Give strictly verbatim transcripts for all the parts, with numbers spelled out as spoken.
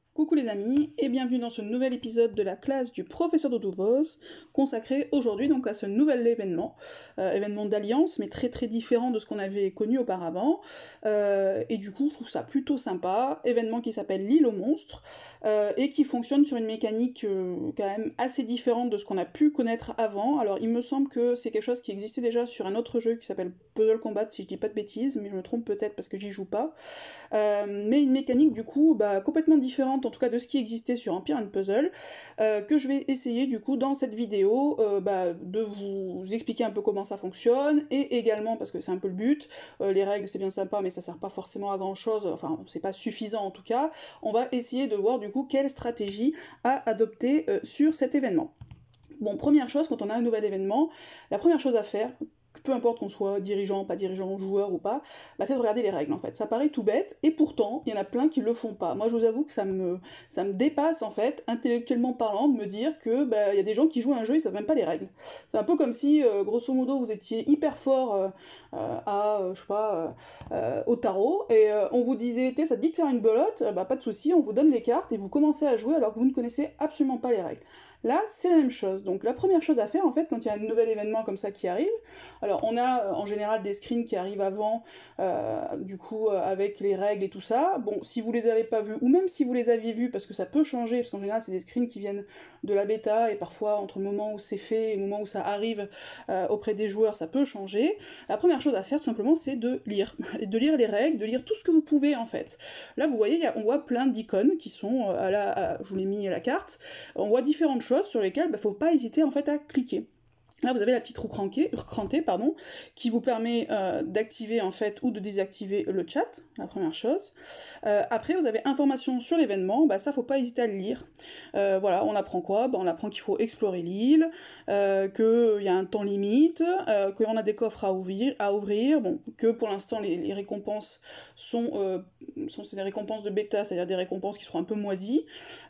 Coucou les amis et bienvenue dans ce nouvel épisode de la classe du professeur Dodovos consacré aujourd'hui donc à ce nouvel événement, euh, événement d'alliance mais très très différent de ce qu'on avait connu auparavant euh, et du coup je trouve ça plutôt sympa, événement qui s'appelle l'île aux monstres euh, et qui fonctionne sur une mécanique euh, quand même assez différente de ce qu'on a pu connaître avant. Alors il me semble que c'est quelque chose qui existait déjà sur un autre jeu qui s'appelle Puzzle Combat si je dis pas de bêtises, mais je me trompe peut-être parce que j'y joue pas. Euh, mais une mécanique du coup bah, complètement différente en tout cas de ce qui existait sur Empire and Puzzle, euh, que je vais essayer du coup dans cette vidéo euh, bah, de vous expliquer un peu comment ça fonctionne, et également, parce que c'est un peu le but, euh, les règles c'est bien sympa mais ça sert pas forcément à grand chose, enfin c'est pas suffisant en tout cas, on va essayer de voir du coup quelle stratégie à adopter euh, sur cet événement. Bon, première chose, quand on a un nouvel événement, la première chose à faire, peu importe qu'on soit dirigeant, pas dirigeant, joueur ou pas, bah c'est de regarder les règles en fait. Ça paraît tout bête, et pourtant, il y en a plein qui le font pas. Moi je vous avoue que ça me, ça me dépasse en fait, intellectuellement parlant, de me dire que bah, y a des gens qui jouent à un jeu, ils savent même pas les règles. C'est un peu comme si, euh, grosso modo, vous étiez hyper fort euh, euh, à, euh, je sais pas, euh, au tarot, et euh, on vous disait, ça te dit de faire une belote, bah pas de souci, on vous donne les cartes, et vous commencez à jouer alors que vous ne connaissez absolument pas les règles. Là, c'est la même chose. Donc la première chose à faire, en fait, quand il y a un nouvel événement comme ça qui arrive, alors on a euh, en général des screens qui arrivent avant, euh, du coup, euh, avec les règles et tout ça. Bon, si vous les avez pas vus, ou même si vous les aviez vus, parce que ça peut changer, parce qu'en général c'est des screens qui viennent de la bêta, et parfois entre le moment où c'est fait et le moment où ça arrive euh, auprès des joueurs, ça peut changer. La première chose à faire, tout simplement, c'est de lire. de lire les règles, de lire tout ce que vous pouvez, en fait. Là, vous voyez, on voit plein d'icônes qui sont, à la, à, je vous l'ai mis à la carte, on voit différentes choses sur lesquelles il bah, faut pas hésiter en fait à cliquer. Là, vous avez la petite roue crantée, crantée pardon, qui vous permet euh, d'activer en fait ou de désactiver le chat, la première chose. Euh, après, vous avez information sur l'événement, bah ça, faut pas hésiter à le lire. Euh, voilà, on apprend quoi? Bah, on apprend qu'il faut explorer l'île, euh, qu'il y a un temps limite, euh, qu'on a des coffres à ouvrir, à ouvrir, bon, que pour l'instant les, les récompenses sont, euh, sont c'est des récompenses de bêta, c'est-à-dire des récompenses qui seront un peu moisies.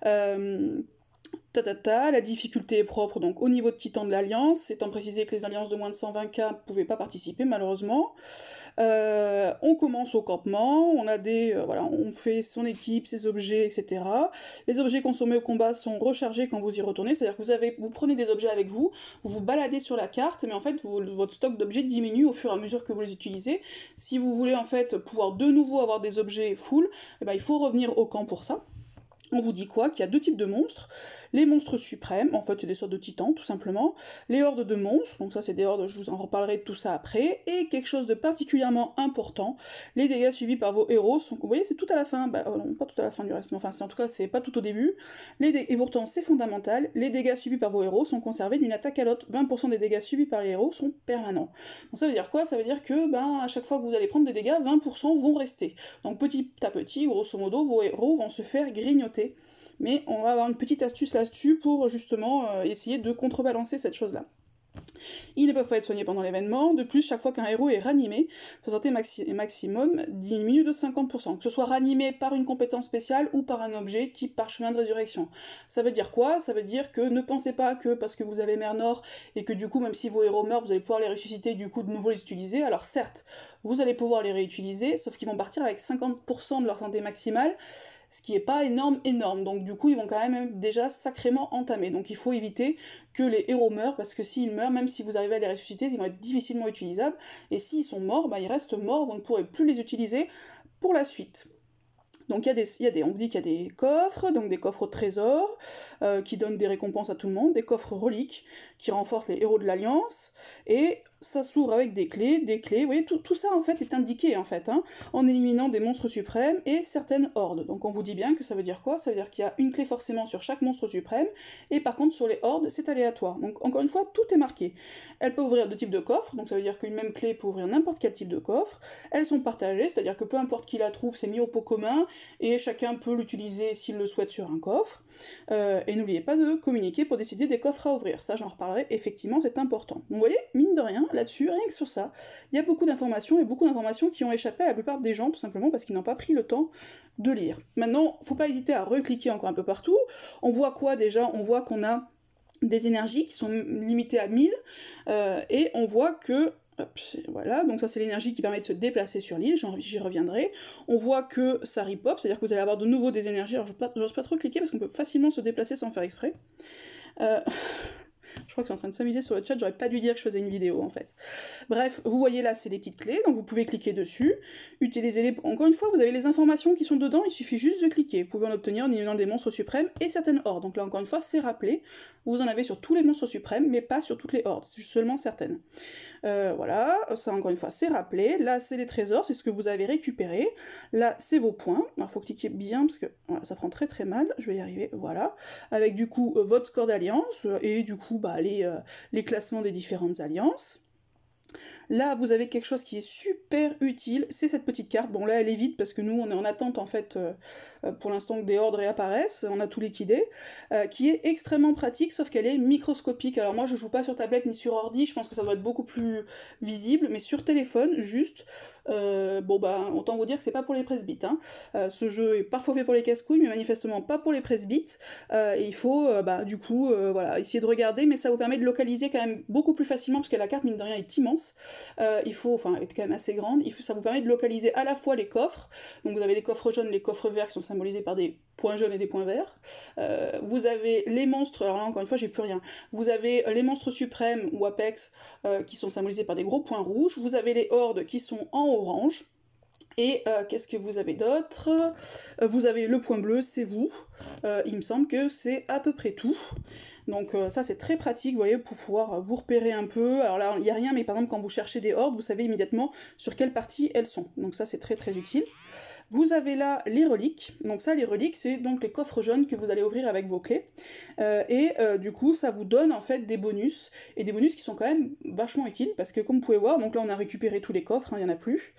Euh, Ta, ta, ta, la difficulté est propre donc au niveau de Titan de l'Alliance, étant précisé que les alliances de moins de cent vingt K ne pouvaient pas participer malheureusement. Euh, on commence au campement, on a des, euh, voilà, on fait son équipe, ses objets, et cetera. Les objets consommés au combat sont rechargés quand vous y retournez, c'est-à-dire que vous avez, vous prenez des objets avec vous, vous vous baladez sur la carte, mais en fait vous, votre stock d'objets diminue au fur et à mesure que vous les utilisez. Si vous voulez en fait pouvoir de nouveau avoir des objets full, eh ben, il faut revenir au camp pour ça. On vous dit quoi? Qu'il y a deux types de monstres. Les monstres suprêmes, en fait c'est des sortes de titans tout simplement. Les hordes de monstres, donc ça c'est des hordes, je vous en reparlerai de tout ça après. Et quelque chose de particulièrement important, les dégâts subis par vos héros sont... Vous voyez, c'est tout à la fin, bah oh non, pas tout à la fin du reste, mais enfin en tout cas c'est pas tout au début. Les dé... Et pourtant c'est fondamental, les dégâts subis par vos héros sont conservés d'une attaque à l'autre. vingt pour cent des dégâts subis par les héros sont permanents. Donc ça veut dire quoi? Ça veut dire que ben, à chaque fois que vous allez prendre des dégâts, vingt pour cent vont rester. Donc petit à petit, grosso modo, vos héros vont se faire grignoter. Mais on va avoir une petite astuce là-dessus pour justement euh, essayer de contrebalancer cette chose-là. Ils ne peuvent pas être soignés pendant l'événement, de plus chaque fois qu'un héros est ranimé, sa santé maxi maximum diminue de cinquante pour cent, que ce soit ranimé par une compétence spéciale ou par un objet type parchemin de résurrection. Ça veut dire quoi? Ça veut dire que ne pensez pas que parce que vous avez Mer Nord et que du coup même si vos héros meurent vous allez pouvoir les ressusciter, du coup de nouveau les utiliser, alors certes vous allez pouvoir les réutiliser, sauf qu'ils vont partir avec cinquante pour cent de leur santé maximale, ce qui est pas énorme, énorme, donc du coup ils vont quand même déjà sacrément entamer, donc il faut éviter que les héros meurent, parce que s'ils meurent, même si vous arrivez à les ressusciter, ils vont être difficilement utilisables, et s'ils sont morts, bah, ils restent morts, vous ne pourrez plus les utiliser pour la suite. Donc il y a des, il y a des, on vous dit qu'il y a des coffres, donc des coffres au trésor, euh, qui donnent des récompenses à tout le monde, des coffres reliques, qui renforcent les héros de l'Alliance, et ça s'ouvre avec des clés, des clés, vous voyez, tout, tout ça en fait est indiqué en fait, hein, en éliminant des monstres suprêmes et certaines hordes. Donc on vous dit bien que ça veut dire quoi? Ça veut dire qu'il y a une clé forcément sur chaque monstre suprême, et par contre sur les hordes c'est aléatoire. Donc encore une fois, tout est marqué. Elle peut ouvrir deux types de coffres, donc ça veut dire qu'une même clé peut ouvrir n'importe quel type de coffre. Elles sont partagées, c'est-à-dire que peu importe qui la trouve, c'est mis au pot commun, et chacun peut l'utiliser s'il le souhaite sur un coffre. Euh, et n'oubliez pas de communiquer pour décider des coffres à ouvrir, ça j'en reparlerai, effectivement c'est important. Donc vous voyez, mine de rien, là-dessus, rien que sur ça, il y a beaucoup d'informations, et beaucoup d'informations qui ont échappé à la plupart des gens, tout simplement parce qu'ils n'ont pas pris le temps de lire. Maintenant, faut pas hésiter à recliquer encore un peu partout. On voit quoi déjà? On voit qu'on a des énergies qui sont limitées à mille, euh, et on voit que Hop, voilà, donc ça c'est l'énergie qui permet de se déplacer sur l'île, j'y reviendrai. On voit que ça repop, c'est-à-dire que vous allez avoir de nouveau des énergies, alors j'ose pas, j'ose pas trop cliquer parce qu'on peut facilement se déplacer sans faire exprès. Euh... Je crois que c'est en train de s'amuser sur le chat, j'aurais pas dû dire que je faisais une vidéo en fait. Bref, vous voyez là, c'est les petites clés, donc vous pouvez cliquer dessus, utiliser les... Encore une fois, vous avez les informations qui sont dedans, il suffit juste de cliquer. Vous pouvez en obtenir en éliminant des monstres suprêmes et certaines hordes. Donc là, encore une fois, c'est rappelé, vous en avez sur tous les monstres suprêmes, mais pas sur toutes les hordes, c'est seulement certaines. Euh, voilà, ça encore une fois, c'est rappelé. Là, c'est les trésors, c'est ce que vous avez récupéré. Là, c'est vos points. Alors, il faut cliquer bien, parce que voilà, ça prend très très mal, je vais y arriver, voilà. Avec du coup, euh, votre score d'alliance, et du coup, bah, les, euh, les classements des différentes alliances. Là, vous avez quelque chose qui est super utile, c'est cette petite carte. Bon, là, elle est vide parce que nous, on est en attente, en fait, euh, pour l'instant que des hordes réapparaissent, on a tout liquidé, euh, qui est extrêmement pratique, sauf qu'elle est microscopique. Alors moi, je joue pas sur tablette ni sur ordi, je pense que ça doit être beaucoup plus visible, mais sur téléphone, juste, euh, bon, bah, autant vous dire que c'est pas pour les presbytes, hein. Euh, ce jeu est parfois fait pour les casse-couilles, mais manifestement pas pour les presbytes, euh, et il faut, euh, bah, du coup, euh, voilà, essayer de regarder, mais ça vous permet de localiser quand même beaucoup plus facilement, parce que la carte, mine de rien, est immense. Euh, il faut, enfin, elle est quand même assez grande, il faut, ça vous permet de localiser à la fois les coffres, donc vous avez les coffres jaunes, les coffres verts qui sont symbolisés par des points jaunes et des points verts, euh, vous avez les monstres, alors là encore une fois j'ai plus rien, vous avez les monstres suprêmes ou Apex euh, qui sont symbolisés par des gros points rouges, vous avez les hordes qui sont en orange, et euh, qu'est-ce que vous avez d'autre? euh, Vous avez le point bleu, c'est vous, euh, il me semble que c'est à peu près tout. Donc euh, ça c'est très pratique, vous voyez, pour pouvoir vous repérer un peu. Alors là, il n'y a rien, mais par exemple, quand vous cherchez des hordes, vous savez immédiatement sur quelle partie elles sont. Donc ça c'est très très utile. Vous avez là les reliques. Donc ça, les reliques, c'est donc les coffres jaunes que vous allez ouvrir avec vos clés. Euh, et euh, du coup, ça vous donne en fait des bonus. Et des bonus qui sont quand même vachement utiles, parce que comme vous pouvez voir, donc là on a récupéré tous les coffres, hein, il n'y en a plus.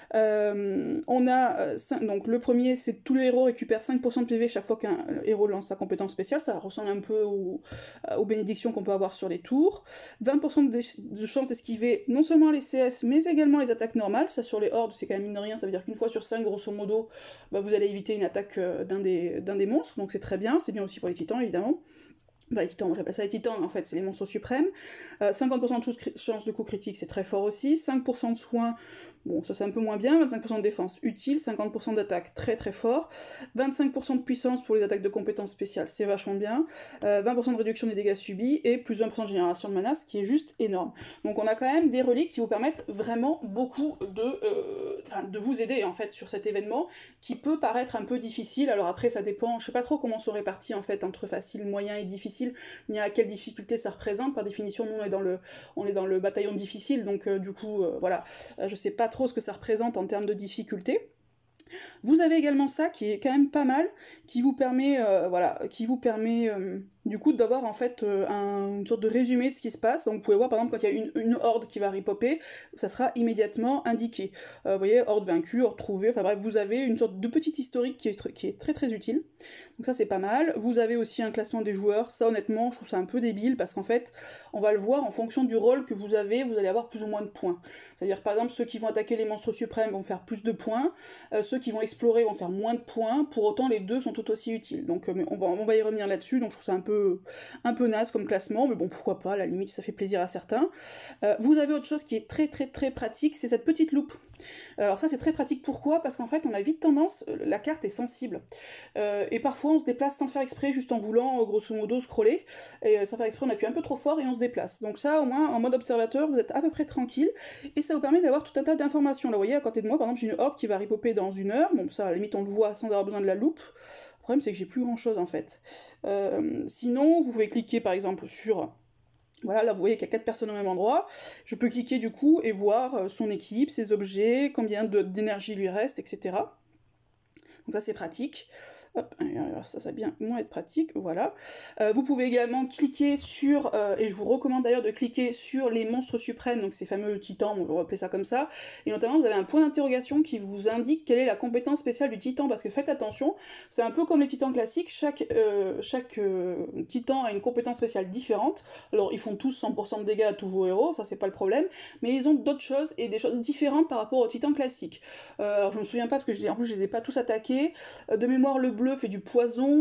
Euh, on a, euh, cinq, donc le premier, c'est tous les héros récupèrent cinq pour cent de P V chaque fois qu'un héros lance sa compétence spéciale. Ça ressemble un peu au, aux bénédictions qu'on peut avoir sur les tours. vingt pour cent de, de chances d'esquiver non seulement les C S, mais également les attaques normales. Ça sur les hordes, c'est quand même mine de rien, ça veut dire qu'une fois sur cinq, grosso modo, bah, vous allez éviter une attaque euh, d'un des, d'un des monstres, donc c'est très bien, c'est bien aussi pour les titans évidemment. Enfin, les titans, moi j'appelle ça les titans, mais en fait c'est les monstres suprêmes. Euh, cinquante pour cent de chance de coup critique, c'est très fort aussi. cinq pour cent de soins, bon ça c'est un peu moins bien. vingt-cinq pour cent de défense, utile. cinquante pour cent d'attaque, très très fort. vingt-cinq pour cent de puissance pour les attaques de compétences spéciales, c'est vachement bien. Euh, vingt pour cent de réduction des dégâts subis, et plus vingt pour cent de génération de mana, ce qui est juste énorme. Donc on a quand même des reliques qui vous permettent vraiment beaucoup de, euh, enfin, de vous aider en fait sur cet événement, qui peut paraître un peu difficile. Alors après ça dépend, je sais pas trop comment sont répartis en fait entre facile, moyen et difficile, ni à quelle difficulté ça représente. Par définition, nous on est dans le, on est dans le bataillon difficile, donc euh, du coup, euh, voilà, euh, je sais pas trop ce que ça représente en termes de difficulté. Vous avez également ça qui est quand même pas mal, qui vous permet, euh, voilà, qui vous permet euh, du coup d'avoir en fait euh, un, une sorte de résumé de ce qui se passe. Donc vous pouvez voir par exemple quand il y a une, une horde qui va repopper, ça sera immédiatement indiqué. Euh, vous voyez, horde vaincue, horde trouvée, enfin bref, vous avez une sorte de petit historique qui est, qui est très très utile. Donc ça c'est pas mal. Vous avez aussi un classement des joueurs, ça honnêtement je trouve ça un peu débile parce qu'en fait on va le voir en fonction du rôle que vous avez, vous allez avoir plus ou moins de points. C'est-à-dire par exemple ceux qui vont attaquer les monstres suprêmes vont faire plus de points, euh, ceux qui vont explorer vont faire moins de points, pour autant les deux sont tout aussi utiles. Donc euh, on, va, on va y revenir là-dessus, donc je trouve ça un peu, un peu naze comme classement, mais bon pourquoi pas, à la limite ça fait plaisir à certains. Euh, vous avez autre chose qui est très très très pratique, c'est cette petite loupe. Alors ça c'est très pratique, pourquoi? Parce qu'en fait on a vite tendance, la carte est sensible, euh, et parfois on se déplace sans faire exprès, juste en voulant grosso modo scroller, et sans faire exprès on appuie un peu trop fort et on se déplace. Donc ça au moins en mode observateur vous êtes à peu près tranquille, et ça vous permet d'avoir tout un tas d'informations. Là vous voyez à côté de moi par exemple j'ai une horde qui va repopper dans une heure, bon ça à la limite on le voit sans avoir besoin de la loupe. Le problème c'est que j'ai plus grand chose en fait. Euh, sinon vous pouvez cliquer par exemple sur... Voilà, là vous voyez qu'il y a quatre personnes au même endroit, je peux cliquer du coup et voir son équipe, ses objets, combien d'énergie lui reste, et cetera. Donc ça c'est pratique. Hop, alors ça, ça va bien moins être pratique, voilà. Euh, vous pouvez également cliquer sur, euh, et je vous recommande d'ailleurs de cliquer sur les monstres suprêmes, donc ces fameux titans, on va appeler ça comme ça, et notamment vous avez un point d'interrogation qui vous indique quelle est la compétence spéciale du titan, parce que faites attention, c'est un peu comme les titans classiques, chaque, euh, chaque euh, titan a une compétence spéciale différente. Alors ils font tous cent pour cent de dégâts à tous vos héros, ça c'est pas le problème, mais ils ont d'autres choses, et des choses différentes par rapport aux titans classiques. Euh, alors je me souviens pas, parce que je, en plus je les ai pas tous attaqués, de mémoire le bleu fait du poison,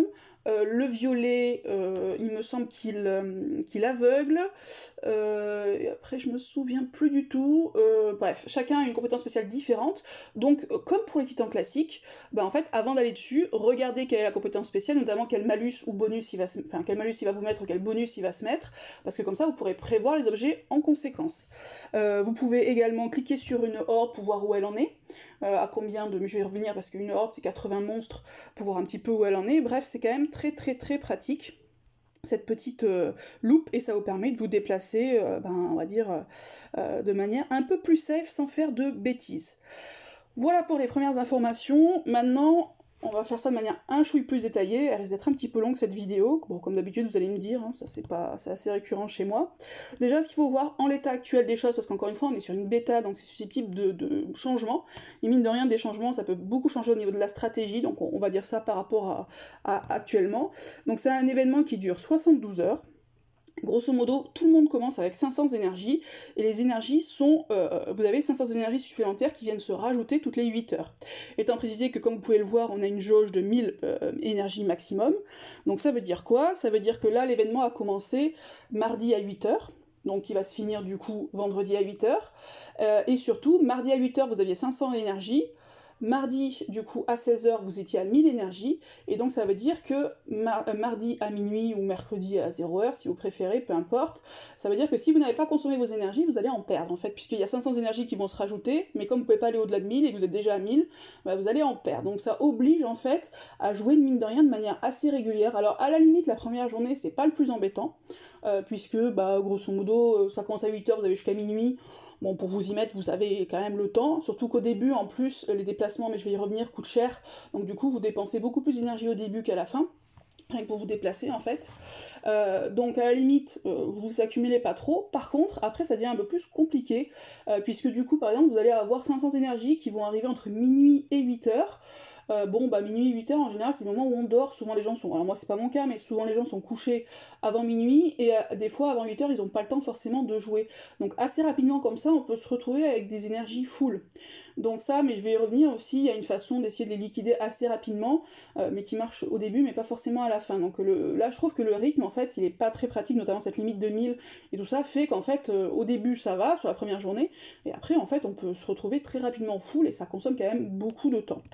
Euh, le violet, euh, il me semble qu'il euh, qu'il aveugle. Euh, et après, je me souviens plus du tout. Euh, bref, chacun a une compétence spéciale différente. Donc, euh, comme pour les titans classiques, bah, en fait, avant d'aller dessus, regardez quelle est la compétence spéciale, notamment quel malus ou bonus il va se... enfin, quel malus il va vous mettre ou quel bonus il va se mettre, parce que comme ça, vous pourrez prévoir les objets en conséquence. Euh, vous pouvez également cliquer sur une horde pour voir où elle en est. Euh, à combien de... Je vais y revenir parce qu'une horde c'est quatre-vingts monstres pour voir un petit peu où elle en est. Bref, c'est quand même très très très pratique cette petite euh, loupe et ça vous permet de vous déplacer, euh, ben, on va dire, euh, de manière un peu plus safe sans faire de bêtises. Voilà pour les premières informations. Maintenant, on va faire ça de manière un chouille plus détaillée. Elle risque d'être un petit peu longue cette vidéo. Bon, comme d'habitude, vous allez me dire, hein, ça c'est pas, c'est assez récurrent chez moi. Déjà, ce qu'il faut voir en l'état actuel des choses, parce qu'encore une fois, on est sur une bêta, donc c'est susceptible de, de changements. Et mine de rien, des changements, ça peut beaucoup changer au niveau de la stratégie, donc on, on va dire ça par rapport à, à actuellement. Donc c'est un événement qui dure soixante-douze heures. Grosso modo, tout le monde commence avec cinq cents énergies, et les énergies sont... Euh, vous avez cinq cents énergies supplémentaires qui viennent se rajouter toutes les huit heures. Étant précisé que, comme vous pouvez le voir, on a une jauge de mille euh, énergies maximum. Donc ça veut dire quoi? Ça veut dire que là, l'événement a commencé mardi à huit heures, donc il va se finir du coup vendredi à huit heures, euh, et surtout, mardi à huit heures, vous aviez cinq cents énergies, mardi, du coup, à seize heures, vous étiez à mille énergies, et donc ça veut dire que mar mardi à minuit ou mercredi à zéro heure, si vous préférez, peu importe, ça veut dire que si vous n'avez pas consommé vos énergies, vous allez en perdre, en fait, puisqu'il y a cinq cents énergies qui vont se rajouter, mais comme vous ne pouvez pas aller au-delà de mille et que vous êtes déjà à mille, bah vous allez en perdre. Donc ça oblige, en fait, à jouer, mine de rien, de manière assez régulière. Alors, à la limite, la première journée, c'est pas le plus embêtant, euh, puisque, bah, grosso modo, ça commence à huit heures, vous avez jusqu'à minuit. Bon, pour vous y mettre, vous avez quand même le temps, surtout qu'au début, en plus, les déplacements, mais je vais y revenir, coûtent cher, donc du coup, vous dépensez beaucoup plus d'énergie au début qu'à la fin, rien que pour vous déplacer, en fait. Euh, donc, à la limite, euh, vous vous accumulez pas trop. Par contre, après, ça devient un peu plus compliqué, euh, puisque du coup, par exemple, vous allez avoir cinq cents énergies qui vont arriver entre minuit et huit heures, Euh, bon, bah minuit, huit heures, en général, c'est le moment où on dort. Souvent, les gens sont... Alors moi, c'est pas mon cas, mais souvent, les gens sont couchés avant minuit, et euh, des fois, avant huit heures, ils ont pas le temps forcément de jouer. Donc, assez rapidement, comme ça, on peut se retrouver avec des énergies full. Donc ça, mais je vais y revenir aussi, il y a une façon d'essayer de les liquider assez rapidement, euh, mais qui marche au début, mais pas forcément à la fin. Donc le... là, je trouve que le rythme, en fait, il est pas très pratique, notamment cette limite de mille, et tout ça fait qu'en fait, euh, au début, ça va, sur la première journée, et après, en fait, on peut se retrouver très rapidement full, et ça consomme quand même beaucoup de temps.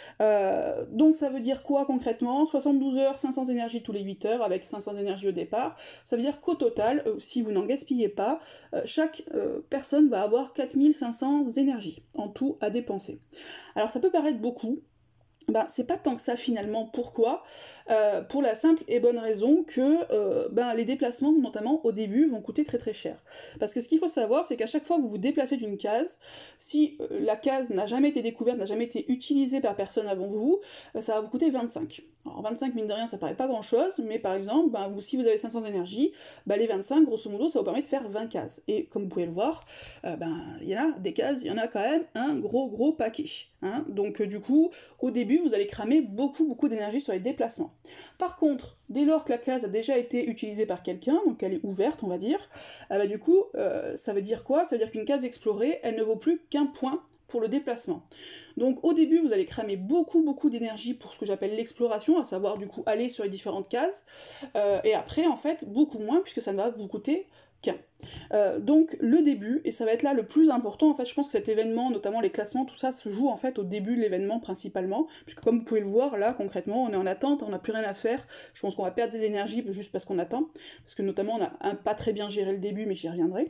Euh, donc ça veut dire quoi concrètement? soixante-douze heures, cinq cents énergies tous les huit heures, avec cinq cents énergies au départ. Ça veut dire qu'au total, euh, si vous n'en gaspillez pas, euh, chaque euh, personne va avoir quatre mille cinq cents énergies en tout à dépenser. Alors ça peut paraître beaucoup, ben, c'est pas tant que ça finalement. Pourquoi? Euh, pour la simple et bonne raison que euh, ben, les déplacements, notamment au début, vont coûter très très cher. Parce que ce qu'il faut savoir, c'est qu'à chaque fois que vous vous déplacez d'une case, si euh, la case n'a jamais été découverte, n'a jamais été utilisée par personne avant vous, ben, ça va vous coûter vingt-cinq. Alors vingt-cinq, mine de rien, ça paraît pas grand chose, mais par exemple, ben, vous, si vous avez cinq cents énergies, ben, les vingt-cinq, grosso modo, ça vous permet de faire vingt cases. Et comme vous pouvez le voir, euh, ben, il y en a des cases, il y en a quand même un gros gros paquet. Hein. Donc euh, du coup, au début, vous allez cramer beaucoup beaucoup d'énergie sur les déplacements. Par contre, dès lors que la case a déjà été utilisée par quelqu'un, donc elle est ouverte, on va dire, euh, bah, du coup, euh, ça veut dire quoi? Ça veut dire qu'une case explorée, elle ne vaut plus qu'un point pour le déplacement. Donc au début, vous allez cramer beaucoup beaucoup d'énergie pour ce que j'appelle l'exploration, à savoir du coup aller sur les différentes cases, euh, et après, en fait, beaucoup moins, puisque ça ne va vous coûter qu'un. Euh, donc le début, et ça va être là le plus important, en fait, je pense que cet événement, notamment les classements, tout ça se joue en fait au début de l'événement principalement, puisque comme vous pouvez le voir, là concrètement, on est en attente, on n'a plus rien à faire, je pense qu'on va perdre des énergies juste parce qu'on attend, parce que notamment on a un, pas très bien géré le début, mais j'y reviendrai.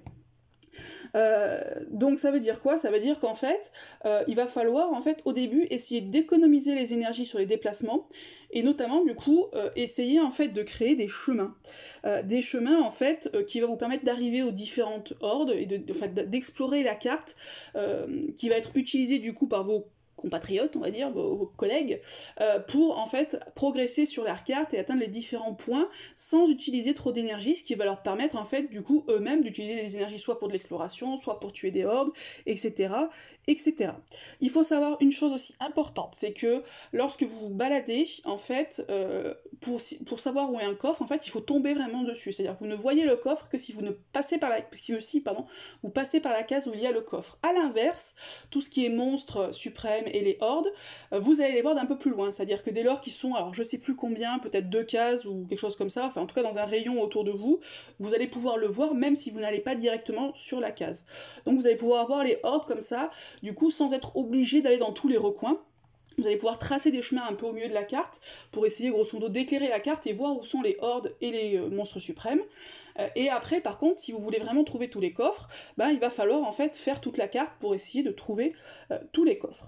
Euh, donc ça veut dire quoi? Ça veut dire qu'en fait, euh, il va falloir en fait au début essayer d'économiser les énergies sur les déplacements, et notamment du coup euh, essayer en fait de créer des chemins. Euh, des chemins en fait euh, qui va vous permettre d'arriver aux différentes hordes, et de, de, de, d'explorer la carte, euh, qui va être utilisée du coup par vos compatriotes, on va dire, vos, vos collègues, euh, pour en fait progresser sur leur carte et atteindre les différents points sans utiliser trop d'énergie, ce qui va leur permettre en fait du coup eux-mêmes d'utiliser des énergies soit pour de l'exploration, soit pour tuer des hordes, et cetera, et cetera. Il faut savoir une chose aussi importante, c'est que lorsque vous vous baladez, en fait, euh, pour, pour savoir où est un coffre, en fait, il faut tomber vraiment dessus. C'est-à-dire que vous ne voyez le coffre que si vous ne passez par la, si aussi, pardon, vous passez par la case où il y a le coffre. À l'inverse, tout ce qui est monstre suprême, suprêmes et les hordes, euh, vous allez les voir d'un peu plus loin, c'est-à-dire que dès lors qu'ils sont, alors je sais plus combien, peut-être deux cases ou quelque chose comme ça, enfin en tout cas dans un rayon autour de vous, vous allez pouvoir le voir même si vous n'allez pas directement sur la case. Donc vous allez pouvoir voir les hordes comme ça, du coup sans être obligé d'aller dans tous les recoins. Vous allez pouvoir tracer des chemins un peu au milieu de la carte pour essayer grosso modo d'éclairer la carte et voir où sont les hordes et les euh, monstres suprêmes. Euh, et après par contre si vous voulez vraiment trouver tous les coffres, ben, il va falloir en fait faire toute la carte pour essayer de trouver euh, tous les coffres.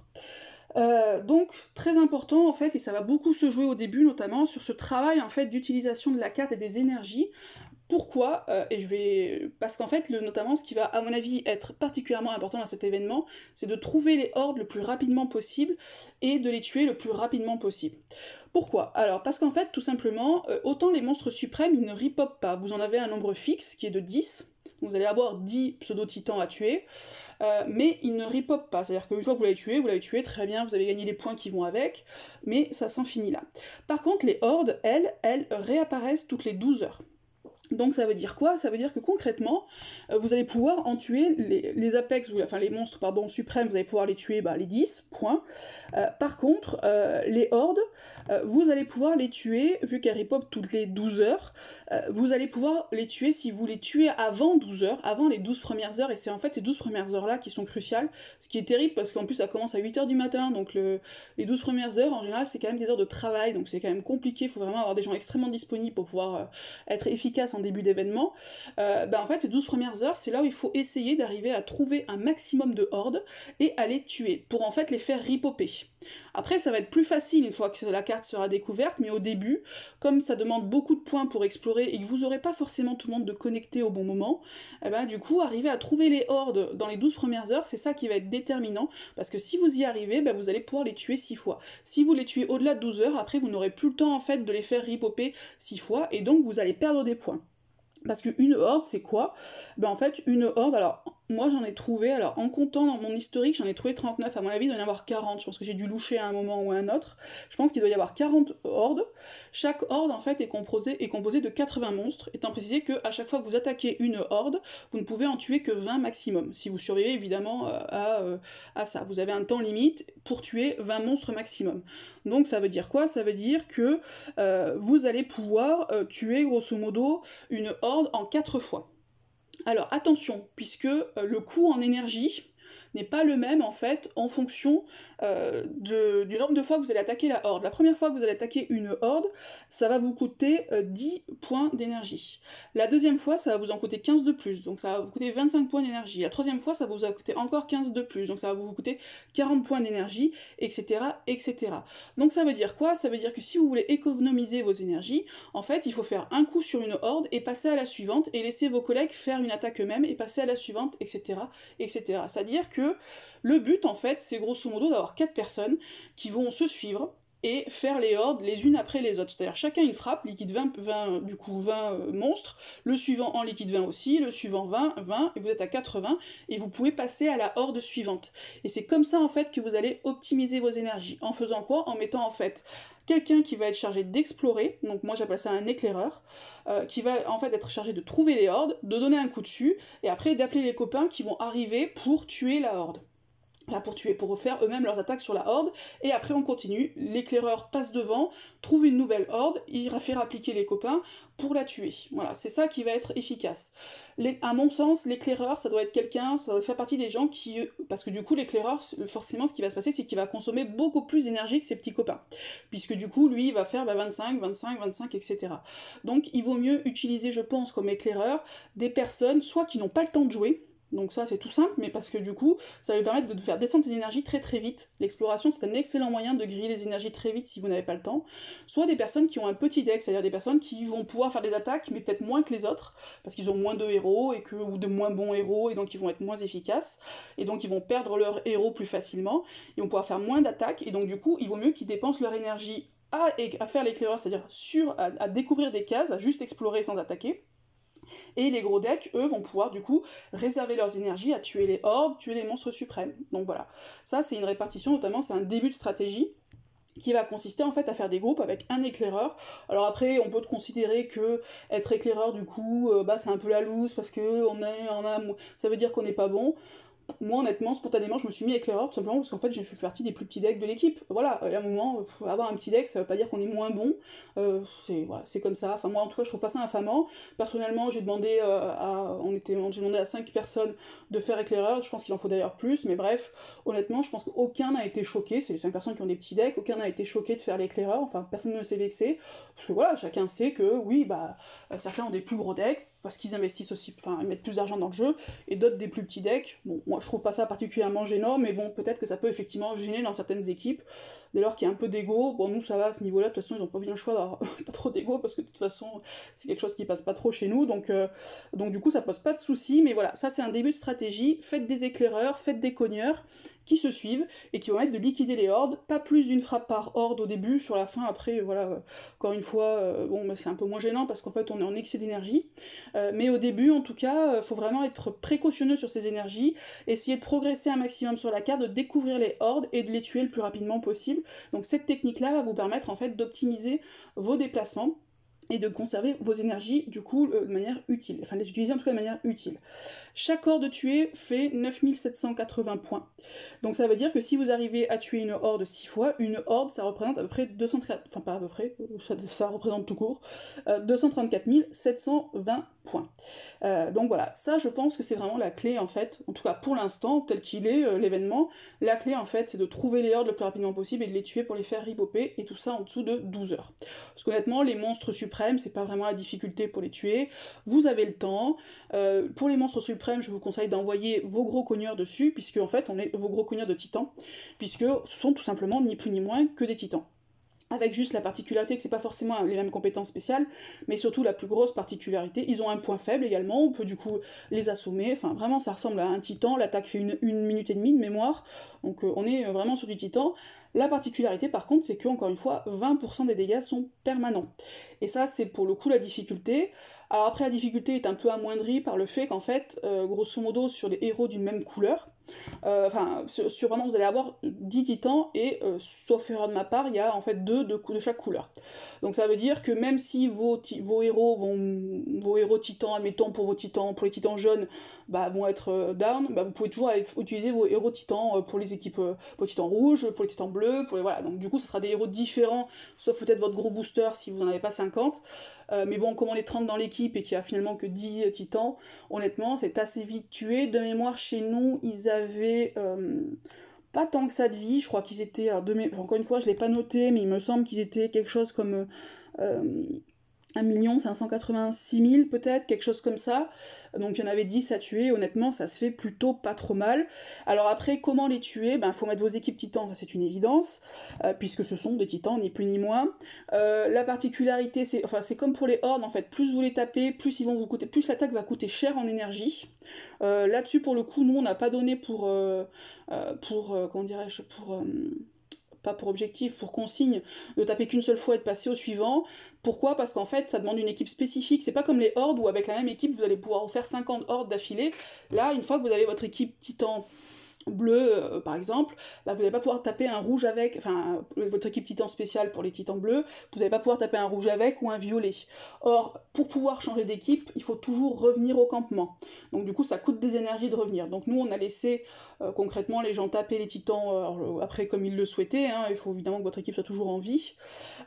Euh, donc très important en fait, et ça va beaucoup se jouer au début notamment sur ce travail en fait d'utilisation de la carte et des énergies. Pourquoi euh, et je vais parce qu'en fait le, notamment ce qui va à mon avis être particulièrement important dans cet événement, c'est de trouver les hordes le plus rapidement possible et de les tuer le plus rapidement possible. Pourquoi? Alors parce qu'en fait tout simplement euh, autant les monstres suprêmes ils ne ripopent pas, vous en avez un nombre fixe qui est de dix, donc vous allez avoir dix pseudo-titans à tuer, euh, mais ils ne ripopent pas, c'est-à-dire qu'une fois que vous l'avez tué, vous l'avez tué, très bien, vous avez gagné les points qui vont avec, mais ça s'en finit là. Par contre les hordes, elles, elles réapparaissent toutes les douze heures. Donc ça veut dire quoi? Ça veut dire que concrètement, euh, vous allez pouvoir en tuer les, les apex, enfin les monstres pardon, suprêmes, vous allez pouvoir les tuer bah, les dix, point. Euh, par contre, euh, les hordes, euh, vous allez pouvoir les tuer, vu qu'elles ripopent toutes les douze heures, euh, vous allez pouvoir les tuer si vous les tuez avant douze heures, avant les douze premières heures, et c'est en fait ces douze premières heures-là qui sont cruciales, ce qui est terrible parce qu'en plus ça commence à huit heures du matin, donc le, les douze premières heures, en général, c'est quand même des heures de travail, donc c'est quand même compliqué, il faut vraiment avoir des gens extrêmement disponibles pour pouvoir euh, être efficace en début d'événement. Euh, ben en fait, ces douze premières heures, c'est là où il faut essayer d'arriver à trouver un maximum de hordes et à les tuer, pour en fait les faire ripoper. Après, ça va être plus facile une fois que la carte sera découverte, mais au début, comme ça demande beaucoup de points pour explorer et que vous n'aurez pas forcément tout le monde de connecter au bon moment, eh ben, du coup, arriver à trouver les hordes dans les douze premières heures, c'est ça qui va être déterminant, parce que si vous y arrivez, ben, vous allez pouvoir les tuer six fois. Si vous les tuez au-delà de douze heures, après, vous n'aurez plus le temps en fait de les faire ripoper six fois, et donc vous allez perdre des points. Parce qu'une horde, c'est quoi? Ben en fait, une horde, alors moi j'en ai trouvé, alors en comptant dans mon historique, j'en ai trouvé trente-neuf, à mon avis il doit y en avoir quarante, je pense que j'ai dû loucher à un moment ou à un autre, je pense qu'il doit y avoir quarante hordes. Chaque horde en fait est composée est composée de quatre-vingts monstres, étant précisé qu'à chaque fois que vous attaquez une horde, vous ne pouvez en tuer que vingt maximum, si vous survivez évidemment à, à, à ça, vous avez un temps limite pour tuer vingt monstres maximum. Donc ça veut dire quoi? Ça veut dire que euh, vous allez pouvoir euh, tuer grosso modo une horde en quatre fois. Alors attention, puisque euh, le coût en énergie n'est pas le même en fait en fonction euh, de, du nombre de fois que vous allez attaquer la horde. La première fois que vous allez attaquer une horde, ça va vous coûter euh, dix points d'énergie. La deuxième fois, ça va vous en coûter quinze de plus, donc ça va vous coûter vingt-cinq points d'énergie. La troisième fois, ça va vous coûter encore quinze de plus, donc ça va vous coûter quarante points d'énergie, et cetera, et cetera. Donc ça veut dire quoi? Ça veut dire que si vous voulez économiser vos énergies, en fait, il faut faire un coup sur une horde et passer à la suivante, et laisser vos collègues faire une attaque eux-mêmes, et passer à la suivante, et cetera, et cetera. C'est-à-dire que le but, en fait, c'est grosso modo d'avoir quatre personnes qui vont se suivre et faire les hordes les unes après les autres. C'est-à-dire chacun une frappe, liquide vingt, vingt du coup vingt euh, monstres, le suivant en liquide vingt aussi, le suivant vingt, vingt, et vous êtes à quatre-vingts, et vous pouvez passer à la horde suivante. Et c'est comme ça, en fait, que vous allez optimiser vos énergies. En faisant quoi? En mettant, en fait, quelqu'un qui va être chargé d'explorer, donc moi j'appelle ça un éclaireur, euh, qui va en fait être chargé de trouver les hordes, de donner un coup dessus, et après d'appeler les copains qui vont arriver pour tuer la horde. Là, pour tuer, pour faire eux-mêmes leurs attaques sur la horde, et après on continue, l'éclaireur passe devant, trouve une nouvelle horde, il fait appliquer les copains pour la tuer. Voilà, c'est ça qui va être efficace. Les, à mon sens, l'éclaireur, ça doit être quelqu'un, ça doit faire partie des gens qui... Parce que du coup, l'éclaireur, forcément, ce qui va se passer, c'est qu'il va consommer beaucoup plus d'énergie que ses petits copains. Puisque du coup, lui, il va faire bah, vingt-cinq, vingt-cinq, vingt-cinq, et cetera. Donc, il vaut mieux utiliser, je pense, comme éclaireur, des personnes, soit qui n'ont pas le temps de jouer, donc ça c'est tout simple, mais parce que du coup, ça va lui permettre de faire descendre ses énergies très très vite. L'exploration, c'est un excellent moyen de griller les énergies très vite si vous n'avez pas le temps. Soit des personnes qui ont un petit deck, c'est-à-dire des personnes qui vont pouvoir faire des attaques, mais peut-être moins que les autres, parce qu'ils ont moins de héros, et que, ou de moins bons héros, et donc ils vont être moins efficaces, et donc ils vont perdre leur héros plus facilement, ils vont pouvoir faire moins d'attaques, et donc du coup, il vaut mieux qu'ils dépensent leur énergie à, à faire l'éclaireur, c'est-à-dire sur, à, à découvrir des cases, à juste explorer sans attaquer. Et les gros decks, eux, vont pouvoir du coup réserver leurs énergies à tuer les hordes, tuer les monstres suprêmes. Donc voilà, ça c'est une répartition, notamment c'est un début de stratégie qui va consister en fait à faire des groupes avec un éclaireur. Alors après, on peut considérer que être éclaireur du coup, euh, bah c'est un peu la loose parce que on est, on a, ça veut dire qu'on n'est pas bon. moi honnêtement, spontanément, je me suis mis éclaireur tout simplement parce qu'en fait je fais partie des plus petits decks de l'équipe. Voilà, il y a un moment, euh, avoir un petit deck, ça veut pas dire qu'on est moins bon, euh, c'est voilà, c'est comme ça. Enfin moi en tout cas je trouve pas ça infamant. Personnellement j'ai demandé euh, à. On était. J'ai demandé à cinq personnes de faire éclaireur, je pense qu'il en faut d'ailleurs plus, mais bref, honnêtement je pense qu'aucun n'a été choqué, c'est les cinq personnes qui ont des petits decks, aucun n'a été choqué de faire l'éclaireur, enfin personne ne s'est vexé, parce que voilà, chacun sait que oui, bah certains ont des plus gros decks, parce qu'ils investissent aussi, enfin ils mettent plus d'argent dans le jeu, et d'autres des plus petits decks. Bon, moi je trouve pas ça particulièrement gênant, mais bon, peut-être que ça peut effectivement gêner dans certaines équipes, dès lors qu'il y a un peu d'ego. Bon, nous ça va à ce niveau-là, de toute façon ils ont pas bien le choix d'avoir pas trop d'ego, parce que de toute façon c'est quelque chose qui passe pas trop chez nous, donc, euh, donc du coup ça pose pas de soucis, mais voilà, ça c'est un début de stratégie, faites des éclaireurs, faites des cogneurs, qui se suivent, et qui vont permettre de liquider les hordes, pas plus d'une frappe par horde au début, sur la fin, après, voilà, euh, encore une fois, euh, bon, bah, c'est un peu moins gênant, parce qu'en fait, on est en excès d'énergie, euh, mais au début, en tout cas, euh, faut vraiment être précautionneux sur ces énergies, essayer de progresser un maximum sur la carte, de découvrir les hordes, et de les tuer le plus rapidement possible, donc cette technique-là va vous permettre, en fait, d'optimiser vos déplacements, et de conserver vos énergies, du coup, euh, de manière utile, enfin, les utiliser en tout cas de manière utile. Chaque horde tuée fait neuf mille sept cent quatre-vingts points. Donc ça veut dire que si vous arrivez à tuer une horde six fois, une horde ça représente à peu près deux cent trente, enfin pas à peu près, ça, ça représente tout court, euh, deux cent trente-quatre mille sept cent vingt points. Euh, donc voilà, ça je pense que c'est vraiment la clé en fait, en tout cas pour l'instant, tel qu'il est, euh, l'événement, la clé en fait c'est de trouver les hordes le plus rapidement possible et de les tuer pour les faire ripoper, et tout ça en dessous de douze heures. Parce qu'honnêtement, les monstres suprêmes, c'est pas vraiment la difficulté pour les tuer, vous avez le temps, euh, pour les monstres suprêmes, je vous conseille d'envoyer vos gros cogneurs dessus, puisque en fait, on est vos gros cogneurs de titans, puisque ce sont tout simplement ni plus ni moins que des titans. Avec juste la particularité que c'est pas forcément les mêmes compétences spéciales, mais surtout la plus grosse particularité, ils ont un point faible également, on peut du coup les assommer, enfin vraiment ça ressemble à un titan, l'attaque fait une, une minute et demie de mémoire, donc euh, on est vraiment sur du titan. La particularité par contre c'est que, encore une fois, vingt pour cent des dégâts sont permanents. Et ça c'est pour le coup la difficulté. Alors après la difficulté est un peu amoindrie par le fait qu'en fait, euh, grosso modo sur les héros d'une même couleur, euh, enfin sur, sur vraiment vous allez avoir dix titans et euh, sauf erreur de ma part, il y a en fait deux de, de chaque couleur. Donc ça veut dire que même si vos, vos héros vont vos héros titans, admettons pour vos titans, pour les titans jaunes, bah, vont être euh, down, bah, vous pouvez toujours aller utiliser vos héros titans euh, pour les équipes, euh, pour les titans rouges, pour les titans bleus, pour les voilà. Donc du coup ça sera des héros différents, sauf peut-être votre gros booster si vous n'en avez pas cinquante. Euh, mais bon, comme on est trente dans l'équipe et qu'il y a finalement que dix titans, honnêtement, c'est assez vite tué. De mémoire, chez nous, ils avaient euh, pas tant que ça de vie. Je crois qu'ils étaient, alors de mé... encore une fois, je l'ai pas noté, mais il me semble qu'ils étaient quelque chose comme euh, un million cinq cent quatre-vingt-six mille peut-être, quelque chose comme ça. Donc il y en avait dix à tuer, honnêtement ça se fait plutôt pas trop mal. Alors après, comment les tuer? Ben faut mettre vos équipes titans, ça c'est une évidence, euh, puisque ce sont des titans, ni plus ni moins. Euh, la particularité, c'est enfin c'est comme pour les hordes en fait, plus vous les tapez, plus ils vont vous coûter, plus l'attaque va coûter cher en énergie. Euh, là-dessus pour le coup, nous on n'a pas donné pour, euh, euh, pour euh, comment dirais-je, pour... Euh, pas pour objectif, pour consigne, de taper qu'une seule fois et de passer au suivant. Pourquoi? Parce qu'en fait, ça demande une équipe spécifique. C'est pas comme les hordes où avec la même équipe, vous allez pouvoir faire cinquante hordes d'affilée. Là, une fois que vous avez votre équipe titan bleu, euh, par exemple, bah, vous n'allez pas pouvoir taper un rouge avec, enfin, votre équipe titan spéciale pour les titans bleus, vous n'allez pas pouvoir taper un rouge avec ou un violet. Or, pour pouvoir changer d'équipe, il faut toujours revenir au campement. Donc du coup, ça coûte des énergies de revenir. Donc nous, on a laissé euh, concrètement les gens taper les titans euh, après comme ils le souhaitaient, hein, il faut évidemment que votre équipe soit toujours en vie.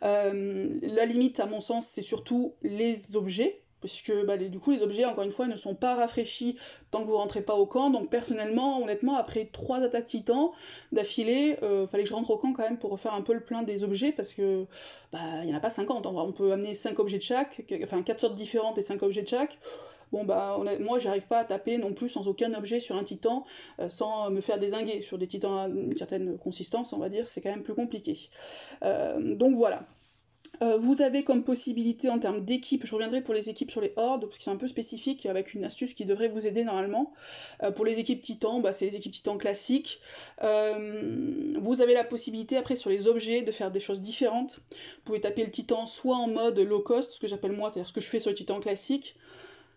Euh, la limite, à mon sens, c'est surtout les objets, puisque bah, les, du coup les objets, encore une fois, ne sont pas rafraîchis tant que vous rentrez pas au camp, donc personnellement, honnêtement, après trois attaques titans d'affilée, euh, fallait que je rentre au camp quand même pour refaire un peu le plein des objets, parce que bah, il y en a pas cinquante, en vrai. On peut amener cinq objets de chaque, enfin quatre sortes différentes et cinq objets de chaque. Bon bah on moi j'arrive pas à taper non plus sans aucun objet sur un titan, euh, sans me faire dézinguer. Sur des titans d'une certaine consistance, on va dire, c'est quand même plus compliqué. Euh, donc voilà. Euh, vous avez comme possibilité en termes d'équipe, je reviendrai pour les équipes sur les hordes, parce que c'est un peu spécifique, avec une astuce qui devrait vous aider normalement. Euh, pour les équipes titans, bah, c'est les équipes titans classiques. Euh, vous avez la possibilité après sur les objets de faire des choses différentes. Vous pouvez taper le titan soit en mode low cost, ce que j'appelle moi, c'est-à-dire ce que je fais sur le titan classique.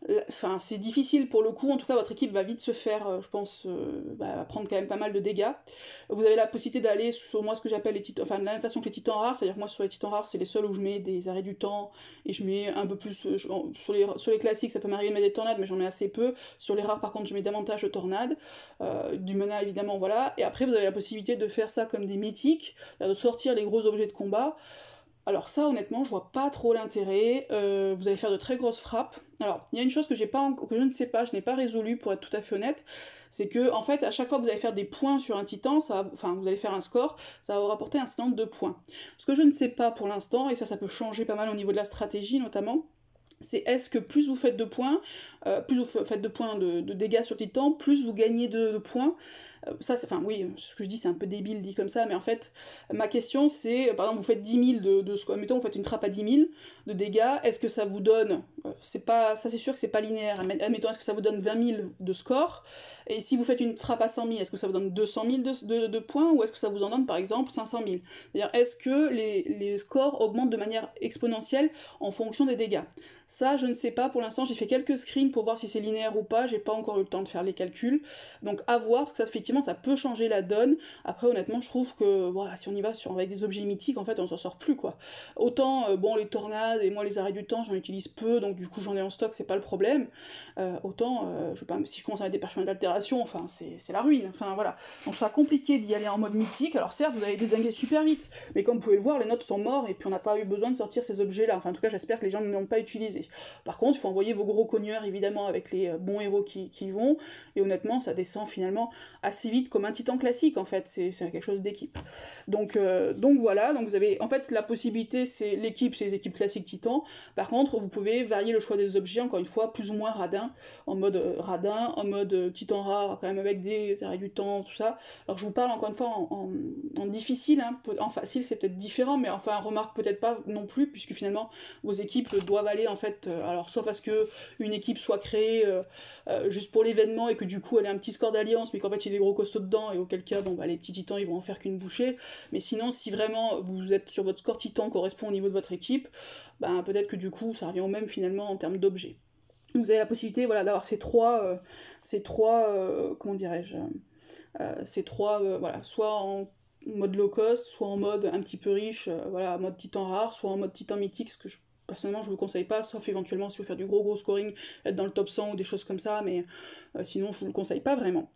Enfin, c'est difficile pour le coup, en tout cas votre équipe va vite se faire, euh, je pense, euh, bah, prendre quand même pas mal de dégâts. Vous avez la possibilité d'aller sur moi ce que j'appelle les titans, enfin de la même façon que les titans rares, c'est-à-dire que moi sur les titans rares c'est les seuls où je mets des arrêts du temps, et je mets un peu plus, euh, je, sur, les, sur les classiques ça peut m'arriver de mettre des tornades, mais j'en mets assez peu, sur les rares par contre je mets davantage de tornades, euh, du mana évidemment, voilà, et après vous avez la possibilité de faire ça comme des mythiques, de sortir les gros objets de combat. Alors ça, honnêtement, je vois pas trop l'intérêt. Euh, vous allez faire de très grosses frappes. Alors, il y a une chose que j'ai pas, que je ne sais pas, je n'ai pas résolu pour être tout à fait honnête, c'est que en fait, à chaque fois que vous allez faire des points sur un titan, ça va, enfin, vous allez faire un score, ça va vous rapporter un certain nombre de points. Ce que je ne sais pas pour l'instant, et ça, ça peut changer pas mal au niveau de la stratégie notamment, c'est est-ce que plus vous faites de points, euh, plus vous faites de points de, de dégâts sur titan, plus vous gagnez de, de points. Ça, c'est, enfin oui, ce que je dis c'est un peu débile dit comme ça, mais en fait, ma question c'est, par exemple, vous faites dix mille de, de score, mettons, vous faites une frappe à dix mille de dégâts, est-ce que ça vous donne, c'est pas, ça c'est sûr que c'est pas linéaire, admettons, est-ce que ça vous donne vingt mille de score, et si vous faites une frappe à cent mille, est-ce que ça vous donne deux cent mille de, de, de points, ou est-ce que ça vous en donne par exemple cinq cent mille? C'est-à-dire, est-ce que les, les scores augmentent de manière exponentielle en fonction des dégâts? Ça, je ne sais pas pour l'instant, j'ai fait quelques screens pour voir si c'est linéaire ou pas, j'ai pas encore eu le temps de faire les calculs, donc à voir, parce que ça, effectivement, ça peut changer la donne. Après, honnêtement, je trouve que voilà, si on y va sur, avec des objets mythiques, en fait, on s'en sort plus, quoi. Autant, euh, bon, les tornades et moi, les arrêts du temps, j'en utilise peu, donc du coup, j'en ai en stock, c'est pas le problème. Euh, autant, euh, je sais pas, si je commence à mettre des parchemins d'altération, enfin, c'est la ruine. Enfin, voilà. Donc, ça sera compliqué d'y aller en mode mythique. Alors, certes, vous allez dézinguer super vite, mais comme vous pouvez le voir, les notes sont morts, et puis on n'a pas eu besoin de sortir ces objets-là. Enfin, en tout cas, j'espère que les gens ne l'ont pas utilisé. Par contre, il faut envoyer vos gros cogneurs, évidemment, avec les bons héros qui, qui vont, et honnêtement, ça descend finalement assez vite comme un titan classique, en fait, c'est quelque chose d'équipe. Donc, euh, donc voilà, donc vous avez, en fait, la possibilité, c'est l'équipe, c'est les équipes classiques titans. Par contre, vous pouvez varier le choix des objets, encore une fois, plus ou moins radin, en mode euh, radin, en mode euh, titan rare, quand même avec des arrêts du temps, tout ça. Alors je vous parle encore une fois en, en, en difficile, hein, en facile c'est peut-être différent, mais enfin, remarque peut-être pas non plus, puisque finalement, vos équipes doivent aller, en fait, euh, alors sauf à ce que une équipe soit créée euh, euh, juste pour l'événement, et que du coup, elle ait un petit score d'alliance, mais qu'en fait, il y ait des gros costauds dedans, et auquel cas, bon, bah, les petits titans, ils vont en faire qu'une bouchée. Mais sinon, si vraiment vous êtes sur votre score titan correspond au niveau de votre équipe, bah, peut-être que du coup, ça revient au même finalement en termes d'objets. Vous avez la possibilité, voilà, d'avoir ces trois, euh, ces trois, euh, comment dirais-je, euh, ces trois, euh, voilà, soit en mode low cost, soit en mode un petit peu riche, euh, voilà, en mode titan rare, soit en mode titan mythique, ce que je personnellement, je vous conseille pas, sauf éventuellement si vous faites du gros gros scoring, être dans le top cent ou des choses comme ça, mais euh, sinon, je vous le conseille pas vraiment.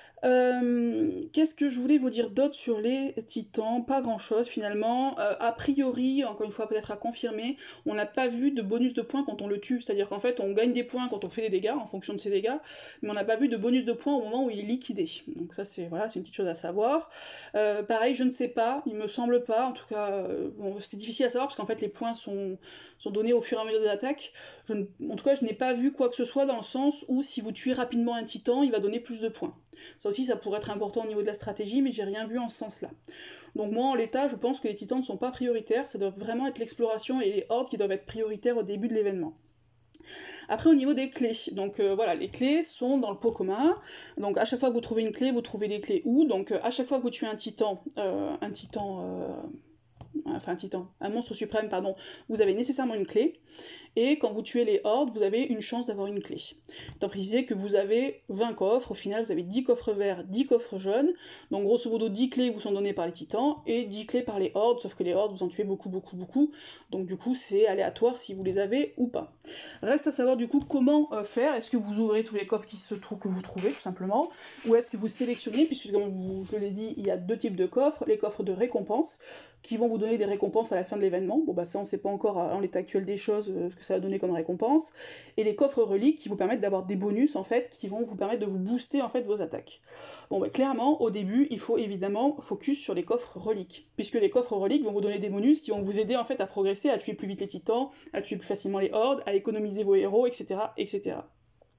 Euh, Qu'est-ce que je voulais vous dire d'autre sur les titans? Pas grand chose finalement. Euh, a priori, encore une fois peut-être à confirmer, on n'a pas vu de bonus de points quand on le tue, c'est-à-dire qu'en fait on gagne des points quand on fait des dégâts en fonction de ses dégâts, mais on n'a pas vu de bonus de points au moment où il est liquidé. Donc ça c'est voilà, c'est une petite chose à savoir. Euh, pareil, je ne sais pas, il me semble pas, en tout cas, euh, bon, c'est difficile à savoir parce qu'en fait les points sont, sont donnés au fur et à mesure des attaques. Je ne, en tout cas, je n'ai pas vu quoi que ce soit dans le sens où si vous tuez rapidement un titan, il va donner plus de points. Ça aussi, ça pourrait être important au niveau de la stratégie, mais j'ai rien vu en ce sens-là. Donc moi, en l'état, je pense que les titans ne sont pas prioritaires, ça doit vraiment être l'exploration et les hordes qui doivent être prioritaires au début de l'événement. Après, au niveau des clés, donc euh, voilà, les clés sont dans le pot commun, donc à chaque fois que vous trouvez une clé, vous trouvez les clés où, donc euh, à chaque fois que vous tuez un titan, euh, un titan... Euh... enfin un titan, un monstre suprême, pardon, vous avez nécessairement une clé, et quand vous tuez les hordes, vous avez une chance d'avoir une clé. Étant précisé que vous avez vingt coffres, au final vous avez dix coffres verts, dix coffres jaunes, donc grosso modo dix clés vous sont données par les titans, et dix clés par les hordes, sauf que les hordes vous en tuez beaucoup, beaucoup, beaucoup, donc du coup c'est aléatoire si vous les avez ou pas. Reste à savoir du coup comment euh, faire, est-ce que vous ouvrez tous les coffres qui se trouvent, que vous trouvez tout simplement, ou est-ce que vous sélectionnez, puisque comme vous, je l'ai dit, il y a deux types de coffres, les coffres de récompense, qui vont vous donner des récompenses à la fin de l'événement, bon bah ça on sait pas encore en l'état actuel des choses euh, ce que ça va donner comme récompense, et les coffres reliques qui vous permettent d'avoir des bonus en fait, qui vont vous permettre de vous booster en fait vos attaques. Bon bah clairement, au début, il faut évidemment focus sur les coffres reliques, puisque les coffres reliques vont vous donner des bonus qui vont vous aider en fait à progresser, à tuer plus vite les titans, à tuer plus facilement les hordes, à économiser vos héros, et cetera, et cetera.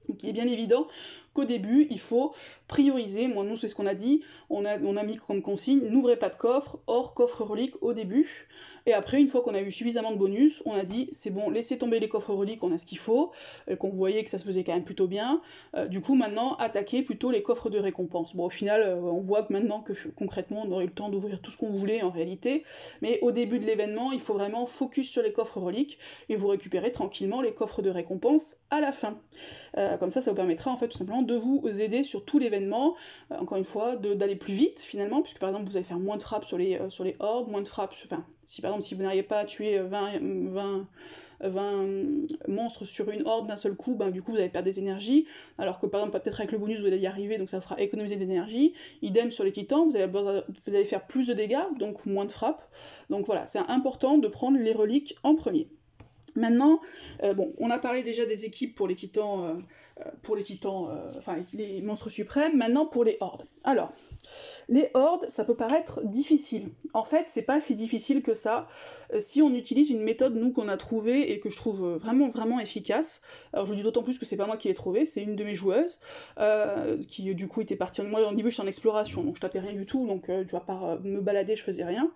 Donc il est bien évident qu'au début, il faut prioriser, moi nous c'est ce qu'on a dit, on a, on a mis comme consigne, n'ouvrez pas de coffre, hors coffre relique au début, et après une fois qu'on a eu suffisamment de bonus, on a dit c'est bon, laissez tomber les coffres reliques, on a ce qu'il faut, et qu'on voyait que ça se faisait quand même plutôt bien, euh, du coup maintenant attaquez plutôt les coffres de récompense. Bon au final, euh, on voit que maintenant que concrètement on aurait eu le temps d'ouvrir tout ce qu'on voulait en réalité, mais au début de l'événement, il faut vraiment focus sur les coffres reliques, et vous récupérez tranquillement les coffres de récompense à la fin. Euh, comme ça, ça vous permettra en fait tout simplement de vous aider sur tout l'événement, euh, encore une fois, d'aller plus vite finalement, puisque par exemple vous allez faire moins de frappes sur les, euh, sur les hordes, moins de frappes, enfin, si par exemple si vous n'arrivez pas à tuer vingt, vingt, vingt monstres sur une horde d'un seul coup, ben du coup vous allez perdre des énergies, alors que par exemple peut-être avec le bonus vous allez y arriver, donc ça vous fera économiser de l'énergie. Idem sur les titans, vous allez, vous allez faire plus de dégâts, donc moins de frappes, donc voilà, c'est important de prendre les reliques en premier. Maintenant, euh, bon, on a parlé déjà des équipes pour les titans, euh, pour les titans, euh, enfin les, les monstres suprêmes, maintenant pour les hordes. Alors, les hordes, ça peut paraître difficile. En fait, c'est pas si difficile que ça, euh, si on utilise une méthode, nous, qu'on a trouvée, et que je trouve vraiment, vraiment efficace. Alors, je vous dis d'autant plus que c'est pas moi qui l'ai trouvée, c'est une de mes joueuses, euh, qui, du coup, était partie... Moi, au début, je suis en exploration, donc je tapais rien du tout, donc, euh, tu vois, par euh, me balader, je faisais rien,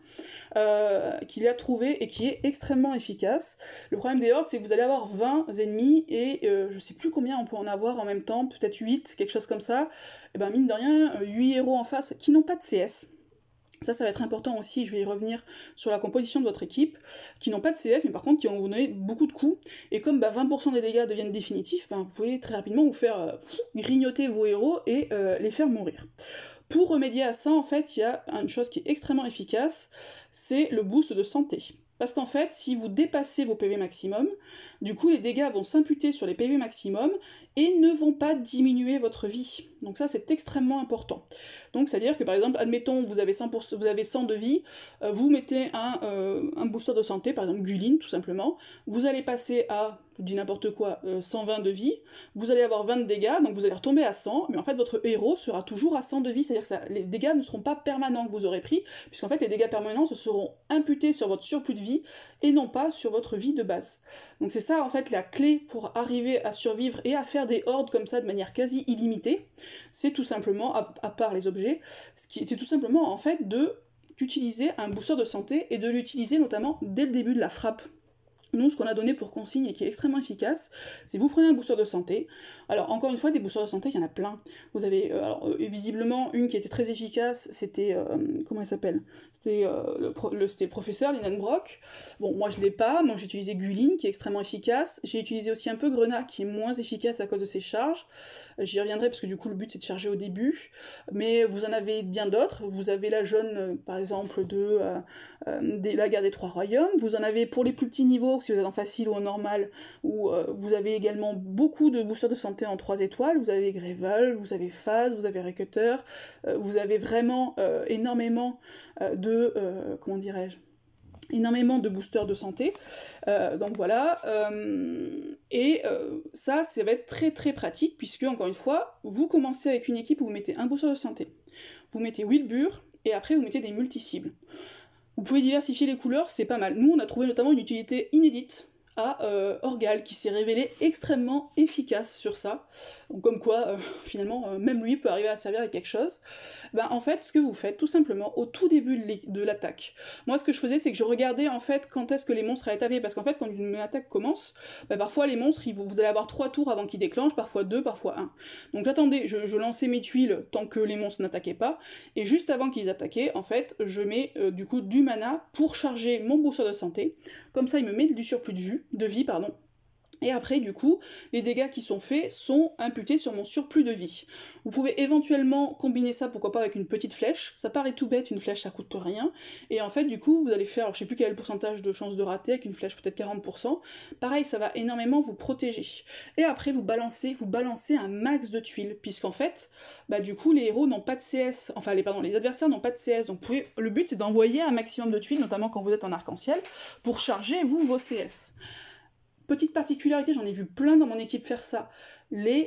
euh, qui l'a trouvée, et qui est extrêmement efficace. Le problème des hordes, c'est que vous allez avoir vingt ennemis, et euh, je sais plus combien on peut en avoir en même temps, peut-être huit, quelque chose comme ça, et ben mine de rien, huit héros en face qui n'ont pas de C S. Ça, ça va être important aussi, je vais y revenir sur la composition de votre équipe, qui n'ont pas de C S, mais par contre qui vont vous donner beaucoup de coups, et comme bah, vingt pour cent des dégâts deviennent définitifs, bah, vous pouvez très rapidement vous faire euh, grignoter vos héros et euh, les faire mourir. Pour remédier à ça, en fait, il y a une chose qui est extrêmement efficace, c'est le boost de santé. Parce qu'en fait, si vous dépassez vos P V maximum, du coup les dégâts vont s'imputer sur les P V maximum et ne vont pas diminuer votre vie. Donc ça c'est extrêmement important. Donc c'est-à-dire que par exemple, admettons vous avez cent pour cent, vous avez cent de vie, euh, vous mettez un, euh, un booster de santé, par exemple Gulin tout simplement, vous allez passer à, je dis n'importe quoi, euh, cent vingt de vie, vous allez avoir vingt de dégâts, donc vous allez retomber à cent, mais en fait votre héros sera toujours à cent de vie, c'est-à-dire que ça, les dégâts ne seront pas permanents que vous aurez pris, puisqu'en fait les dégâts permanents se seront imputés sur votre surplus de vie, et non pas sur votre vie de base. Donc c'est ça en fait la clé pour arriver à survivre et à faire des hordes comme ça de manière quasi illimitée, c'est tout simplement, à, à part les objets, c'est tout simplement en fait de d'utiliser un booster de santé et de l'utiliser notamment dès le début de la frappe. Nous, ce qu'on a donné pour consigne et qui est extrêmement efficace, c'est vous prenez un booster de santé. Alors, encore une fois, des boosters de santé, il y en a plein. Vous avez, euh, alors, euh, visiblement, une qui était très efficace, c'était, euh, comment elle s'appelle ? C'était euh, le, pro le, le professeur, Linenbrock. Bon, moi, je l'ai pas. Moi, j'ai utilisé Gulin, qui est extrêmement efficace. J'ai utilisé aussi un peu Grenat, qui est moins efficace à cause de ses charges. J'y reviendrai, parce que du coup, le but, c'est de charger au début. Mais vous en avez bien d'autres. Vous avez la jaune, euh, par exemple, de euh, euh, des, la guerre des Trois Royaumes. Vous en avez pour les plus petits niveaux, si vous êtes en facile ou en normal, où euh, vous avez également beaucoup de boosters de santé en trois étoiles, vous avez Greval, vous avez Phase, vous avez Recutter, euh, vous avez vraiment euh, énormément euh, de, euh, comment dirais-je, énormément de boosters de santé, euh, donc voilà, euh, et euh, ça, ça va être très très pratique, puisque, encore une fois, vous commencez avec une équipe où vous mettez un booster de santé, vous mettez Wilbur, et après vous mettez des multi-cibles. Vous pouvez diversifier les couleurs, c'est pas mal. Nous, on a trouvé notamment une utilité inédite à euh, Orgal, qui s'est révélé extrêmement efficace sur ça. Donc comme quoi, euh, finalement, euh, même lui peut arriver à servir à quelque chose. Ben, en fait, ce que vous faites, tout simplement, au tout début de l'attaque, moi, ce que je faisais, c'est que je regardais, en fait, quand est-ce que les monstres allaient taper, parce qu'en fait, quand une attaque commence, ben, parfois, les monstres, ils, vous allez avoir trois tours avant qu'ils déclenchent, parfois deux, parfois un. Donc j'attendais, je, je lançais mes tuiles tant que les monstres n'attaquaient pas, et juste avant qu'ils attaquaient, en fait, je mets, euh, du coup, du mana pour charger mon booster de santé. Comme ça, il me met du surplus de vue, de vie, pardon. Et après, du coup, les dégâts qui sont faits sont imputés sur mon surplus de vie. Vous pouvez éventuellement combiner ça, pourquoi pas, avec une petite flèche. Ça paraît tout bête, une flèche, ça coûte rien. Et en fait, du coup, vous allez faire, alors, je sais plus quel est le pourcentage de chance de rater, avec une flèche peut-être quarante pour cent. Pareil, ça va énormément vous protéger. Et après, vous balancez, vous balancez un max de tuiles, puisqu'en fait, bah du coup, les héros n'ont pas de C S. Enfin, les, pardon, les adversaires n'ont pas de C S. Donc, vous pouvez, le but, c'est d'envoyer un maximum de tuiles, notamment quand vous êtes en arc-en-ciel, pour charger, vous, vos C S. Petite particularité, j'en ai vu plein dans mon équipe faire ça, les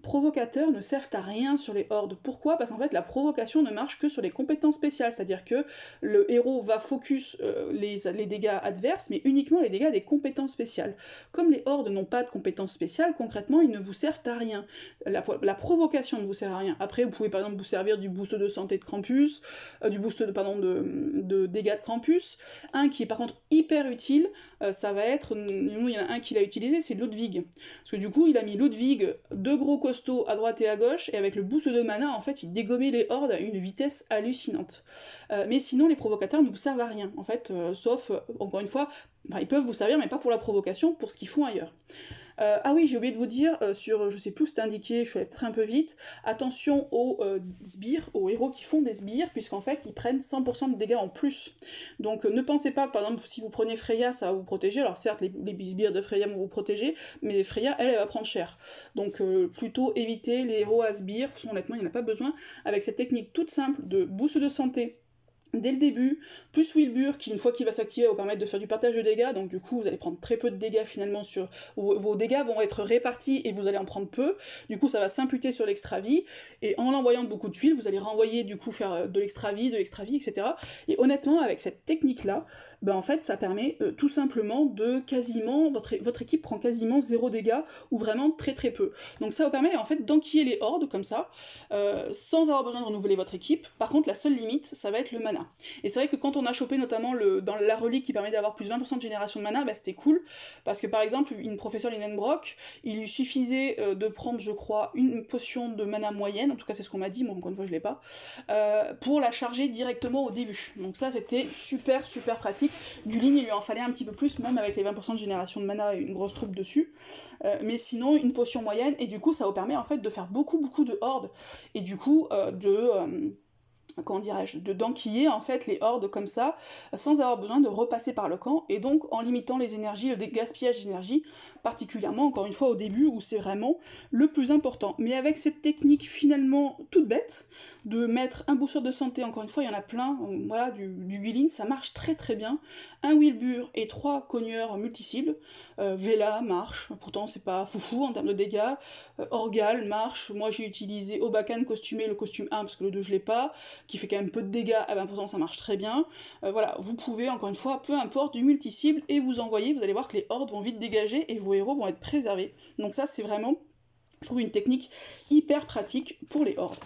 provocateurs ne servent à rien sur les hordes. Pourquoi ? Parce qu'en fait, la provocation ne marche que sur les compétences spéciales, c'est-à-dire que le héros va focus euh, les, les dégâts adverses, mais uniquement les dégâts des compétences spéciales. Comme les hordes n'ont pas de compétences spéciales, concrètement, ils ne vous servent à rien. La, la provocation ne vous sert à rien. Après, vous pouvez par exemple vous servir du boost de santé de Krampus, euh, du boost de, pardon, de, de dégâts de Krampus. Un qui est par contre hyper utile, euh, ça va être, nous il y en a un qui l'a utilisé, c'est Ludwig. Parce que du coup, il a mis Ludwig, deux gros costauds à droite et à gauche, et avec le boost de mana, en fait, il dégommait les hordes à une vitesse hallucinante. Euh, mais sinon, les provocateurs ne vous servent à rien, en fait, euh, sauf, euh, encore une fois, enfin, ils peuvent vous servir, mais pas pour la provocation, pour ce qu'ils font ailleurs. Euh, ah oui, j'ai oublié de vous dire, euh, sur, je sais plus où c'était indiqué, je suis allée peut-être un peu vite, attention aux euh, sbires, aux héros qui font des sbires, puisqu'en fait, ils prennent cent pour cent de dégâts en plus. Donc euh, ne pensez pas que, par exemple, si vous prenez Freya, ça va vous protéger, alors certes, les, les sbires de Freya vont vous protéger, mais Freya, elle, elle va prendre cher. Donc euh, plutôt éviter les héros à sbires, honnêtement, il n'y en a pas besoin, avec cette technique toute simple de boost de santé, dès le début, plus Wilbur, qui une fois qu'il va s'activer va vous permettre de faire du partage de dégâts, donc du coup vous allez prendre très peu de dégâts finalement sur... Vos, vos dégâts vont être répartis et vous allez en prendre peu, du coup ça va s'imputer sur l'extra vie, et en envoyant beaucoup de tuiles, vous allez renvoyer du coup faire de l'extra vie, de l'extra vie, et cetera. Et honnêtement, avec cette technique-là, ben en fait ça permet euh, tout simplement de quasiment... Votre, votre équipe prend quasiment zéro dégâts, ou vraiment très très peu. Donc ça vous permet en fait d'enquiller les hordes comme ça, euh, sans avoir besoin de renouveler votre équipe. Par contre la seule limite, ça va être le mana. Et c'est vrai que quand on a chopé notamment le, dans la relique qui permet d'avoir plus de vingt pour cent de génération de mana, bah c'était cool, parce que par exemple, une professeure Lidenbrock, il lui suffisait euh, de prendre, je crois, une potion de mana moyenne, en tout cas c'est ce qu'on m'a dit, moi encore une fois je l'ai pas, euh, pour la charger directement au début. Donc ça c'était super super pratique. Gulin, il lui en fallait un petit peu plus, même avec les vingt pour cent de génération de mana et une grosse troupe dessus, euh, mais sinon une potion moyenne, et du coup ça vous permet en fait de faire beaucoup beaucoup de hordes, et du coup euh, de... Euh, comment dirais-je, de d'enquiller en fait les hordes comme ça, sans avoir besoin de repasser par le camp, et donc en limitant les énergies, le gaspillage d'énergie, particulièrement encore une fois au début où c'est vraiment le plus important. Mais avec cette technique finalement toute bête, de mettre un booster de santé, encore une fois il y en a plein, voilà, du, du Gulin, ça marche très très bien, un Wilbur et trois cogneurs multi-cibles, euh, Vela marche, pourtant c'est pas foufou en termes de dégâts, euh, Orgal marche, moi j'ai utilisé Obakan costumé, le costume un parce que le deux je l'ai pas, qui fait quand même peu de dégâts à vingt pour cent, ça marche très bien. Euh, voilà, vous pouvez, encore une fois, peu importe, du multi-cible, et vous envoyez, vous allez voir que les hordes vont vite dégager, et vos héros vont être préservés. Donc ça, c'est vraiment, je trouve, une technique hyper pratique pour les hordes.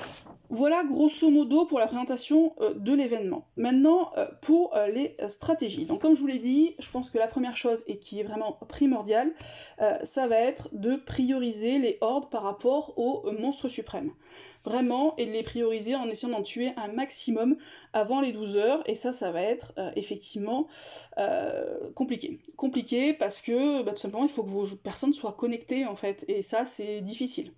Voilà grosso modo pour la présentation euh, de l'événement. Maintenant, euh, pour euh, les euh, stratégies. Donc comme je vous l'ai dit, je pense que la première chose, et qui est vraiment primordiale, euh, ça va être de prioriser les hordes par rapport aux euh, monstres suprêmes. Vraiment, et de les prioriser en essayant d'en tuer un maximum avant les douze heures, et ça, ça va être euh, effectivement euh, compliqué. Compliqué parce que, bah, tout simplement, il faut que vos personnes soient connectées, en fait, et ça, c'est difficile.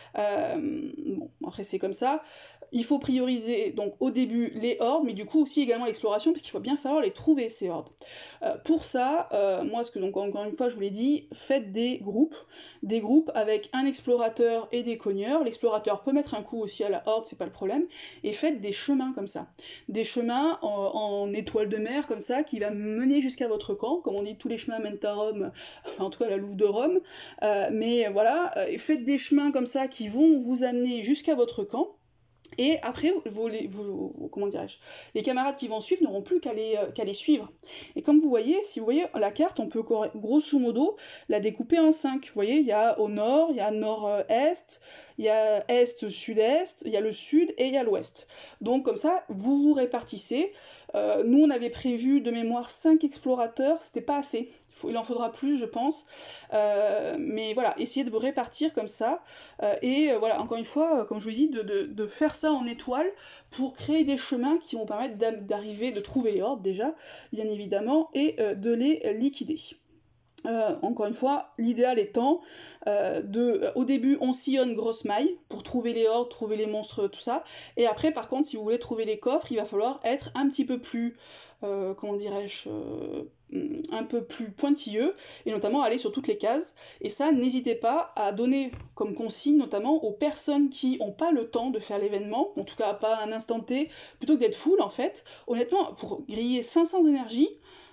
Euh, bon, après, c'est comme ça. Il faut prioriser donc au début les hordes, mais du coup aussi également l'exploration, parce qu'il faut bien falloir les trouver ces hordes. Euh, pour ça, euh, moi ce que donc encore une fois je vous l'ai dit, faites des groupes, des groupes avec un explorateur et des cogneurs. L'explorateur peut mettre un coup aussi à la horde, c'est pas le problème, et faites des chemins comme ça, des chemins en, en étoile de mer comme ça, qui va mener jusqu'à votre camp, comme on dit tous les chemins mènent à Rome, enfin, en tout cas à la Louve de Rome, euh, mais voilà, euh, faites des chemins comme ça qui vont vous amener jusqu'à votre camp. Et après, vos, vos, vos, comment dirais-je, les camarades qui vont suivre n'auront plus qu'à les, qu'à les suivre. Et comme vous voyez, si vous voyez la carte, on peut grosso modo la découper en cinq. Vous voyez, il y a au nord, il y a nord-est, il y a est-sud-est, il y a le sud et il y a l'ouest. Donc comme ça, vous vous répartissez. Euh, nous, on avait prévu de mémoire cinq explorateurs, c'était pas assez. Il en faudra plus, je pense, euh, mais voilà, essayez de vous répartir comme ça, euh, et euh, voilà, encore une fois, comme je vous dis, de, de, de faire ça en étoile pour créer des chemins qui vont permettre d'arriver, de trouver les hordes déjà, bien évidemment, et euh, de les liquider. Euh, encore une fois, l'idéal étant euh, de, euh, au début on sillonne grosse maille pour trouver les hordes, trouver les monstres, tout ça, et après par contre si vous voulez trouver les coffres, il va falloir être un petit peu plus, euh, comment dirais-je, euh, un peu plus pointilleux, et notamment aller sur toutes les cases, et ça n'hésitez pas à donner comme consigne notamment aux personnes qui n'ont pas le temps de faire l'événement, en tout cas pas à un instant T, plutôt que d'être full en fait, honnêtement, pour griller cinq cents énergies,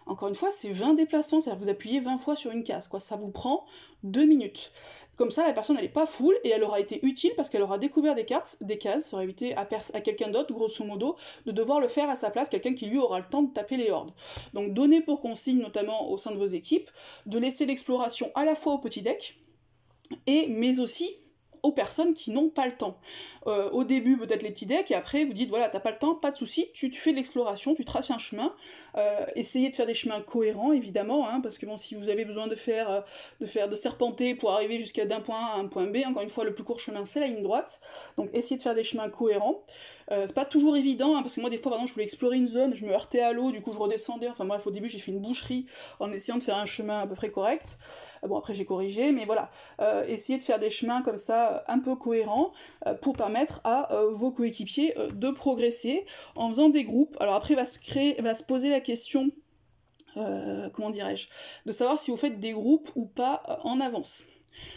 encore une fois, c'est vingt déplacements, c'est-à-dire que vous appuyez vingt fois sur une case, quoi. Ça vous prend deux minutes. Comme ça, la personne, elle est pas full, et elle aura été utile parce qu'elle aura découvert des cartes, des cases, ça aura évité à, à quelqu'un d'autre, grosso modo, de devoir le faire à sa place, quelqu'un qui lui aura le temps de taper les hordes. Donc donnez pour consigne, notamment au sein de vos équipes, de laisser l'exploration à la fois au petit deck, et mais aussi aux personnes qui n'ont pas le temps. Euh, au début, peut-être les petits decks, et après, vous dites, voilà, t'as pas le temps, pas de souci, tu, tu fais de l'exploration, tu traces un chemin, euh, essayez de faire des chemins cohérents, évidemment, hein, parce que bon, si vous avez besoin de faire, euh, de faire de serpenter pour arriver jusqu'à d'un point A à un point B, encore une fois, le plus court chemin, c'est la ligne droite, donc essayez de faire des chemins cohérents. Euh, c'est pas toujours évident, hein, parce que moi, des fois, par exemple, je voulais explorer une zone, je me heurtais à l'eau, du coup, je redescendais, enfin bref, au début, j'ai fait une boucherie en essayant de faire un chemin à peu près correct. Euh, bon, après, j'ai corrigé, mais voilà. Euh, essayez de faire des chemins comme ça, un peu cohérents, euh, pour permettre à euh, vos coéquipiers euh, de progresser en faisant des groupes. Alors après, va se créer, va se poser la question, euh, comment dirais-je, de savoir si vous faites des groupes ou pas euh, en avance.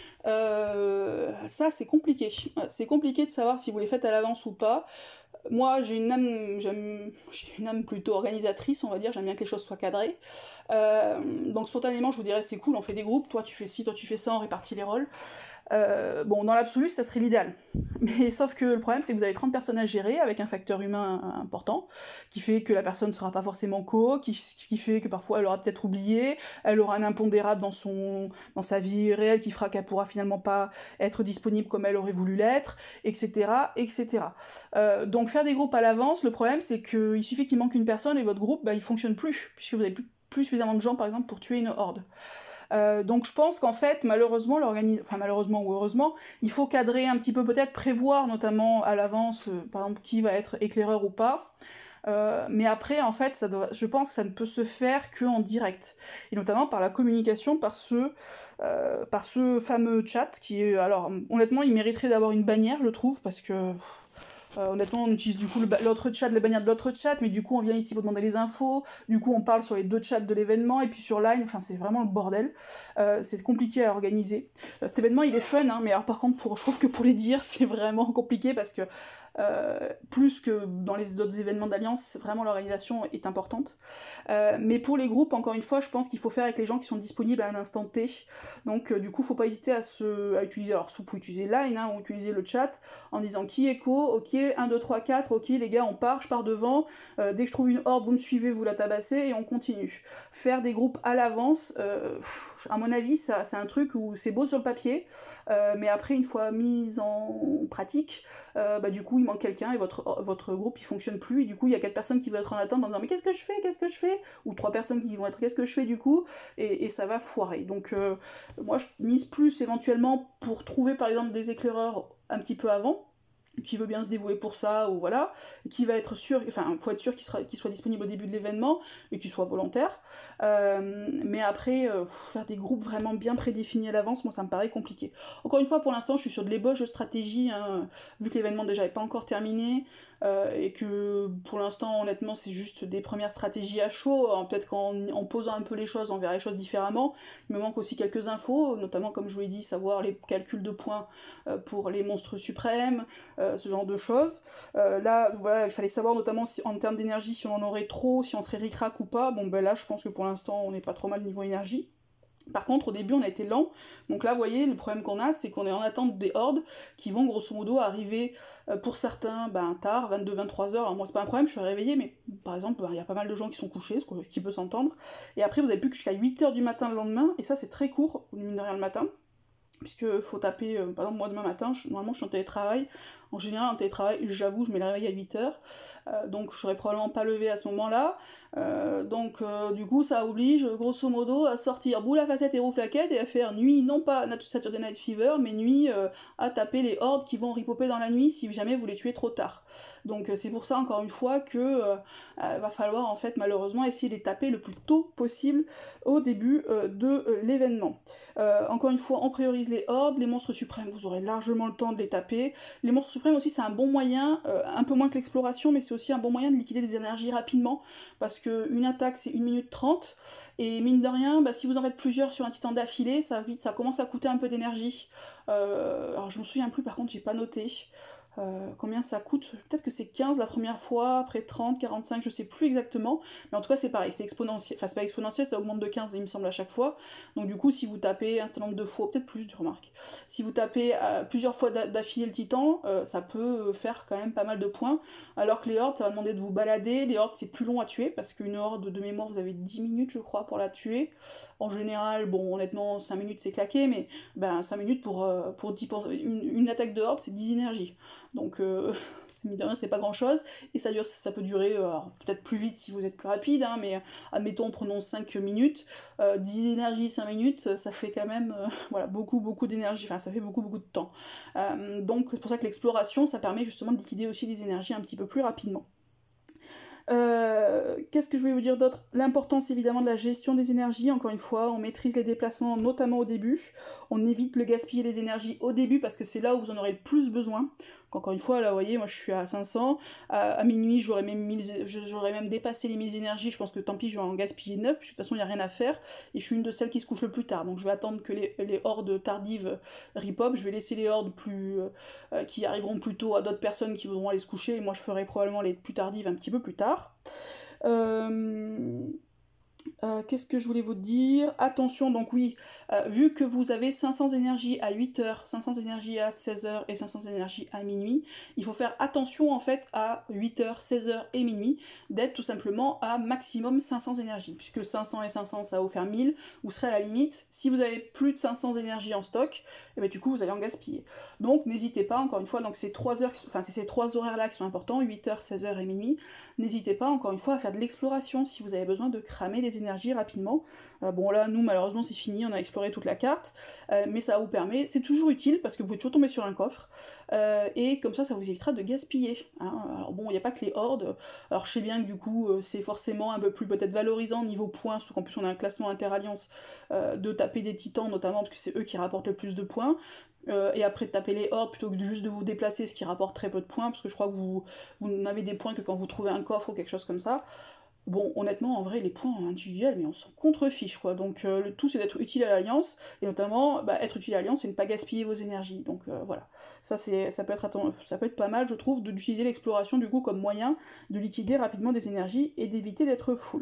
Euh, ça c'est compliqué, c'est compliqué de savoir si vous les faites à l'avance ou pas. Moi j'ai une âme, j'aime, j'ai une âme plutôt organisatrice, on va dire, j'aime bien que les choses soient cadrées. Euh, donc spontanément je vous dirais c'est cool, on fait des groupes, toi tu fais ci, toi tu fais ça, on répartit les rôles. Euh, bon, dans l'absolu, ça serait l'idéal. Mais sauf que le problème, c'est que vous avez trente personnes à gérer, avec un facteur humain important, qui fait que la personne ne sera pas forcément co, qui, qui fait que parfois elle aura peut-être oublié, elle aura un impondérable dans, son, dans sa vie réelle qui fera qu'elle pourra finalement pas être disponible comme elle aurait voulu l'être, et cetera, et cetera. Euh, donc faire des groupes à l'avance, le problème, c'est qu'il suffit qu'il manque une personne et votre groupe, bah, il fonctionne plus, puisque vous avez plus, plus suffisamment de gens, par exemple, pour tuer une horde. Euh, donc je pense qu'en fait, malheureusement, l'organisation, enfin malheureusement ou heureusement, il faut cadrer un petit peu, peut-être prévoir notamment à l'avance, euh, par exemple, qui va être éclaireur ou pas. Euh, mais après, en fait, ça doit, je pense que ça ne peut se faire qu'en direct. Et notamment par la communication, par ce, euh, par ce fameux chat qui est... Alors, honnêtement, il mériterait d'avoir une bannière, je trouve, parce que... Euh, honnêtement, on utilise du coup l'autre chat, la bannière de l'autre chat, mais du coup on vient ici pour demander les infos, du coup on parle sur les deux chats de l'événement, et puis sur Line, enfin c'est vraiment le bordel. Euh, c'est compliqué à organiser. Euh, cet événement il est fun, hein, mais alors par contre, pour, je trouve que pour les dire, c'est vraiment compliqué, parce que euh, plus que dans les autres événements d'Alliance, vraiment l'organisation est importante. Euh, mais pour les groupes, encore une fois, je pense qu'il faut faire avec les gens qui sont disponibles à un instant T. Donc euh, du coup, faut pas hésiter à, se, à utiliser, alors vous pouvez utiliser Line, hein, ou utiliser le chat, en disant qui est co, ok, un, deux, trois, quatre, ok les gars on part, je pars devant, euh, dès que je trouve une horde vous me suivez, vous la tabassez et on continue. Faire des groupes à l'avance, euh, à mon avis ça, c'est un truc où c'est beau sur le papier, euh, mais après une fois mis en pratique, euh, bah, du coup il manque quelqu'un et votre, votre groupe il fonctionne plus, et du coup il y a quatre personnes qui vont être en attente en disant mais qu'est-ce que je fais, qu'est-ce que je fais, ou trois personnes qui vont être qu'est-ce que je fais du coup, et, et ça va foirer. Donc euh, moi je mise plus éventuellement pour trouver par exemple des éclaireurs un petit peu avant, qui veut bien se dévouer pour ça, ou voilà, et qui va être sûr, enfin, il faut être sûr qu'il sera, qu'il soit disponible au début de l'événement, et qu'il soit volontaire, euh, mais après, euh, faire des groupes vraiment bien prédéfinis à l'avance, moi ça me paraît compliqué. Encore une fois, pour l'instant, je suis sur de l'ébauche de stratégie, hein, vu que l'événement déjà n'est pas encore terminé, euh, et que pour l'instant, honnêtement, c'est juste des premières stratégies à chaud, hein, peut-être qu'en en posant un peu les choses, on verra les choses différemment. Il me manque aussi quelques infos, notamment, comme je vous l'ai dit, savoir les calculs de points euh, pour les monstres suprêmes, euh, ce genre de choses. Euh, là, voilà, il fallait savoir notamment si, en termes d'énergie, si on en aurait trop, si on serait ric-rac ou pas. Bon, ben là, je pense que pour l'instant, on n'est pas trop mal niveau énergie. Par contre, au début, on a été lent. Donc là, vous voyez, le problème qu'on a, c'est qu'on est en attente des hordes qui vont, grosso modo, arriver, euh, pour certains, ben, tard, vingt-deux vingt-trois heures. Alors moi, c'est pas un problème, je suis réveillée, mais par exemple, il ben, y a pas mal de gens qui sont couchés, ce qui peut s'entendre. Et après, vous avez plus que jusqu'à huit heures du matin le lendemain, et ça, c'est très court, mine de rien, le matin. Puisque faut taper, euh, par exemple, moi, demain matin, je, normalement, je suis en télétravail. En général, en télétravail, j'avoue, je mets le réveil à huit heures, euh, donc je serais probablement pas levée à ce moment-là, euh, donc euh, du coup ça oblige, grosso modo, à sortir boule à facette et roue flaquette, et à faire nuit, non pas Saturday Night Fever, mais nuit euh, à taper les hordes qui vont ripoper dans la nuit si jamais vous les tuez trop tard. Donc euh, c'est pour ça, encore une fois, que euh, euh, va falloir, en fait, malheureusement, essayer de les taper le plus tôt possible au début euh, de euh, l'événement. Euh, encore une fois, on priorise les hordes, les monstres suprêmes, vous aurez largement le temps de les taper. Les monstres suprême aussi, c'est un bon moyen, euh, un peu moins que l'exploration, mais c'est aussi un bon moyen de liquider des énergies rapidement, parce qu'une attaque c'est une minute trente, et mine de rien, bah, si vous en faites plusieurs sur un titan d'affilée, ça, vite, ça commence à coûter un peu d'énergie. Euh, alors je me souviens plus, par contre j'ai pas noté. Euh, combien ça coûte? Peut-être que c'est quinze la première fois, après trente, quarante-cinq, je sais plus exactement, mais en tout cas c'est pareil, c'est exponentiel, enfin c'est pas exponentiel, ça augmente de quinze il me semble à chaque fois, donc du coup si vous tapez un certain nombre de fois, peut-être plus, tu remarques, si vous tapez euh, plusieurs fois d'affilée le titan, euh, ça peut faire quand même pas mal de points, alors que les hordes ça va demander de vous balader, les hordes c'est plus long à tuer, parce qu'une horde de mémoire vous avez dix minutes je crois pour la tuer, en général, bon honnêtement cinq minutes c'est claqué, mais ben, cinq minutes pour, euh, pour dix, une, une attaque de horde c'est dix énergies. Donc, euh, c'est pas grand chose, et ça, dure, ça peut durer euh, peut-être plus vite si vous êtes plus rapide, hein, mais admettons, prenons cinq minutes, euh, dix énergies, cinq minutes, ça fait quand même euh, voilà, beaucoup, beaucoup d'énergie, enfin, ça fait beaucoup, beaucoup de temps. Euh, donc, c'est pour ça que l'exploration, ça permet justement de liquider aussi les énergies un petit peu plus rapidement. Euh, Qu'est-ce que je voulais vous dire d'autre? L'importance évidemment de la gestion des énergies, encore une fois, on maîtrise les déplacements notamment au début, on évite de gaspiller les énergies au début parce que c'est là où vous en aurez le plus besoin. Encore une fois, là, vous voyez, moi je suis à cinq cents, à, à minuit j'aurais même, même dépassé les mille énergies, je pense que tant pis, je vais en gaspiller neuf, puisque de toute façon il n'y a rien à faire, et je suis une de celles qui se couche le plus tard, donc je vais attendre que les, les hordes tardives ripop, je vais laisser les hordes plus, euh, qui arriveront plus tôt à d'autres personnes qui voudront aller se coucher, et moi je ferai probablement les plus tardives un petit peu plus tard. Euh... Euh, Qu'est-ce que je voulais vous dire? Attention, donc oui, euh, vu que vous avez cinq cents énergies à huit heures, cinq cents énergies à seize heures et cinq cents énergies à minuit, il faut faire attention en fait à huit heures, seize heures et minuit d'être tout simplement à maximum cinq cents énergies, puisque cinq cents et cinq cents ça va vous faire mille, vous serez à la limite. Si vous avez plus de cinq cents énergies en stock, et bien du coup vous allez en gaspiller. Donc n'hésitez pas, encore une fois, donc c'est trois heures, enfin c'est ces trois horaires là qui sont importants, huit heures, seize heures et minuit, n'hésitez pas encore une fois à faire de l'exploration si vous avez besoin de cramer des énergie rapidement. Euh, bon là, nous malheureusement c'est fini, on a exploré toute la carte, euh, mais ça vous permet, c'est toujours utile parce que vous pouvez toujours tomber sur un coffre, euh, et comme ça, ça vous évitera de gaspiller. Hein. Alors bon, il n'y a pas que les hordes, alors je sais bien que du coup euh, c'est forcément un peu plus peut-être valorisant niveau points, surtout qu'en plus on a un classement interalliance, euh, de taper des titans notamment, parce que c'est eux qui rapportent le plus de points. Euh, et après de taper les hordes plutôt que de juste de vous déplacer, ce qui rapporte très peu de points, parce que je crois que vous, vous n'avez des points que quand vous trouvez un coffre ou quelque chose comme ça. Bon, honnêtement, en vrai, les points individuels, mais on s'en contrefiche, quoi. Donc, euh, le tout, c'est d'être utile à l'Alliance, et notamment, bah, être utile à l'Alliance, c'est ne pas gaspiller vos énergies. Donc, euh, voilà. Ça, c'est, ça, peut être, ça peut être pas mal, je trouve, d'utiliser l'exploration, du coup, comme moyen de liquider rapidement des énergies et d'éviter d'être full.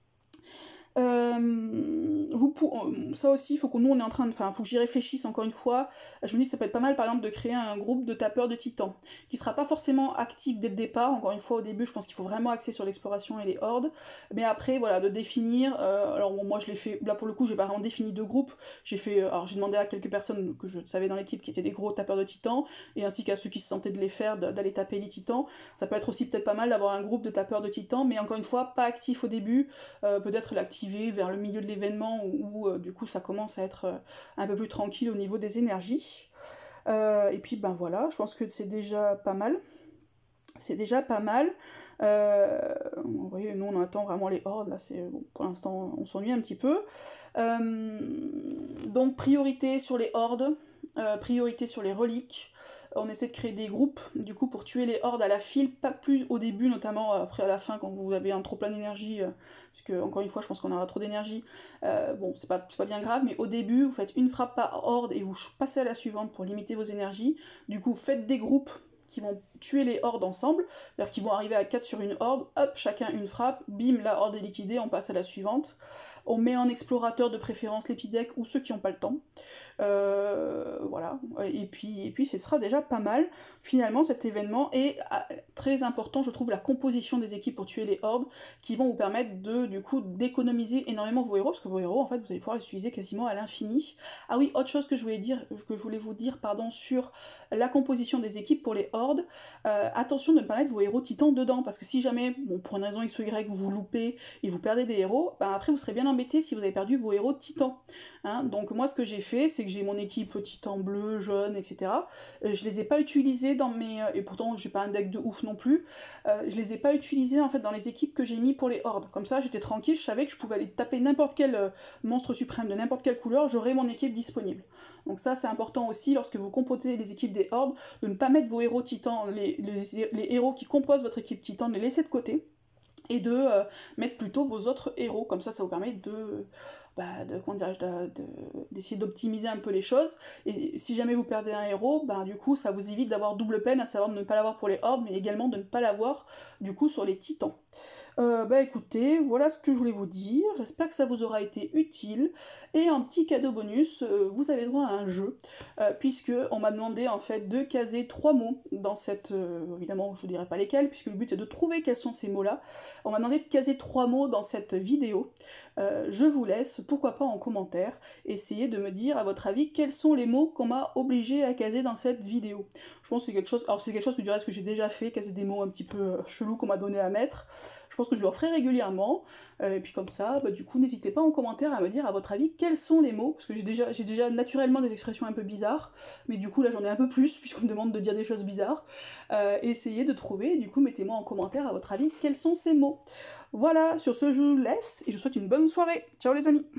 Euh, vous pour... Ça aussi, il faut que nous on est en train de. Enfin, faut que j'y réfléchisse encore une fois. Je me dis que ça peut être pas mal par exemple de créer un groupe de tapeurs de titans, qui sera pas forcément actif dès le départ. Encore une fois, au début, je pense qu'il faut vraiment axer sur l'exploration et les hordes. Mais après, voilà, de définir. Euh, alors bon, moi je l'ai fait. Là pour le coup, j'ai pas vraiment défini de groupe. J'ai fait. Alors j'ai demandé à quelques personnes que je savais dans l'équipe qui étaient des gros tapeurs de titans, et ainsi qu'à ceux qui se sentaient de les faire, d'aller taper les titans. Ça peut être aussi peut-être pas mal d'avoir un groupe de tapeurs de titans, mais encore une fois, pas actif au début. Euh, peut-être l'activer vers le milieu de l'événement où, où euh, du coup ça commence à être euh, un peu plus tranquille au niveau des énergies. Euh, et puis ben voilà, je pense que c'est déjà pas mal. C'est déjà pas mal. Euh, vous voyez, nous on attend vraiment les hordes, là c'est bon, pour l'instant on s'ennuie un petit peu. Euh, donc priorité sur les hordes, euh, priorité sur les reliques. On essaie de créer des groupes, du coup, pour tuer les hordes à la file, pas plus au début, notamment après à la fin, quand vous avez un trop plein d'énergie, euh, puisque, encore une fois, je pense qu'on aura trop d'énergie. Euh, bon, c'est pas, c'est pas bien grave, mais au début, vous faites une frappe par horde et vous passez à la suivante pour limiter vos énergies. Du coup, faites des groupes qui vont tuer les hordes ensemble, c'est-à-dire qu'ils vont arriver à quatre sur une horde, hop, chacun une frappe, bim, la horde est liquidée, on passe à la suivante. On met en explorateur de préférence l'épidec ou ceux qui n'ont pas le temps. Euh, voilà. Et puis, et puis ce sera déjà pas mal. Finalement, cet événement est très important, je trouve, la composition des équipes pour tuer les hordes, qui vont vous permettre de, du coup, d'économiser énormément vos héros, parce que vos héros, en fait, vous allez pouvoir les utiliser quasiment à l'infini. Ah oui, autre chose que je voulais dire, que je voulais vous dire, pardon, sur la composition des équipes pour les hordes. Euh, attention de ne pas mettre vos héros titans dedans, parce que si jamais, bon, pour une raison X ou Y, vous vous loupez et vous perdez des héros, ben après vous serez bien embêté si vous avez perdu vos héros titans. Hein. Donc moi ce que j'ai fait, c'est que j'ai mon équipe titan bleu, jaune, et cetera. Euh, je les ai pas utilisés dans mes... et pourtant j'ai pas un deck de ouf non plus, euh, je les ai pas utilisés en fait dans les équipes que j'ai mis pour les hordes. Comme ça j'étais tranquille, je savais que je pouvais aller taper n'importe quel euh, monstre suprême de n'importe quelle couleur, j'aurais mon équipe disponible. Donc ça c'est important aussi lorsque vous composez les équipes des hordes, de ne pas mettre vos héros titans, les, les, les héros qui composent votre équipe titan, de les laisser de côté, et de euh, mettre plutôt vos autres héros, comme ça ça vous permet de, bah, de, comment dirais-je, de, de, d'essayer d'optimiser un peu les choses, et si jamais vous perdez un héros, bah, du coup ça vous évite d'avoir double peine, à savoir de ne pas l'avoir pour les hordes, mais également de ne pas l'avoir du coup sur les titans. Euh, bah écoutez, voilà ce que je voulais vous dire, j'espère que ça vous aura été utile, et en petit cadeau bonus, euh, vous avez droit à un jeu, euh, puisque on m'a demandé en fait de caser trois mots dans cette, euh, évidemment je vous dirai pas lesquels, puisque le but c'est de trouver quels sont ces mots-là, on m'a demandé de caser trois mots dans cette vidéo, euh, je vous laisse, pourquoi pas en commentaire, essayer de me dire à votre avis quels sont les mots qu'on m'a obligé à caser dans cette vidéo. Je pense que c'est quelque chose, alors c'est quelque chose que du reste que j'ai déjà fait, caser des mots un petit peu euh, chelous qu'on m'a donné à mettre, je pense que je le referai régulièrement, euh, et puis comme ça, bah, du coup, n'hésitez pas en commentaire à me dire, à votre avis, quels sont les mots, parce que j'ai déjà, j'ai déjà naturellement des expressions un peu bizarres, mais du coup, là, j'en ai un peu plus, puisqu'on me demande de dire des choses bizarres. Euh, essayez de trouver, du coup, mettez-moi en commentaire, à votre avis, quels sont ces mots. Voilà, sur ce, je vous laisse, et je vous souhaite une bonne soirée. Ciao les amis!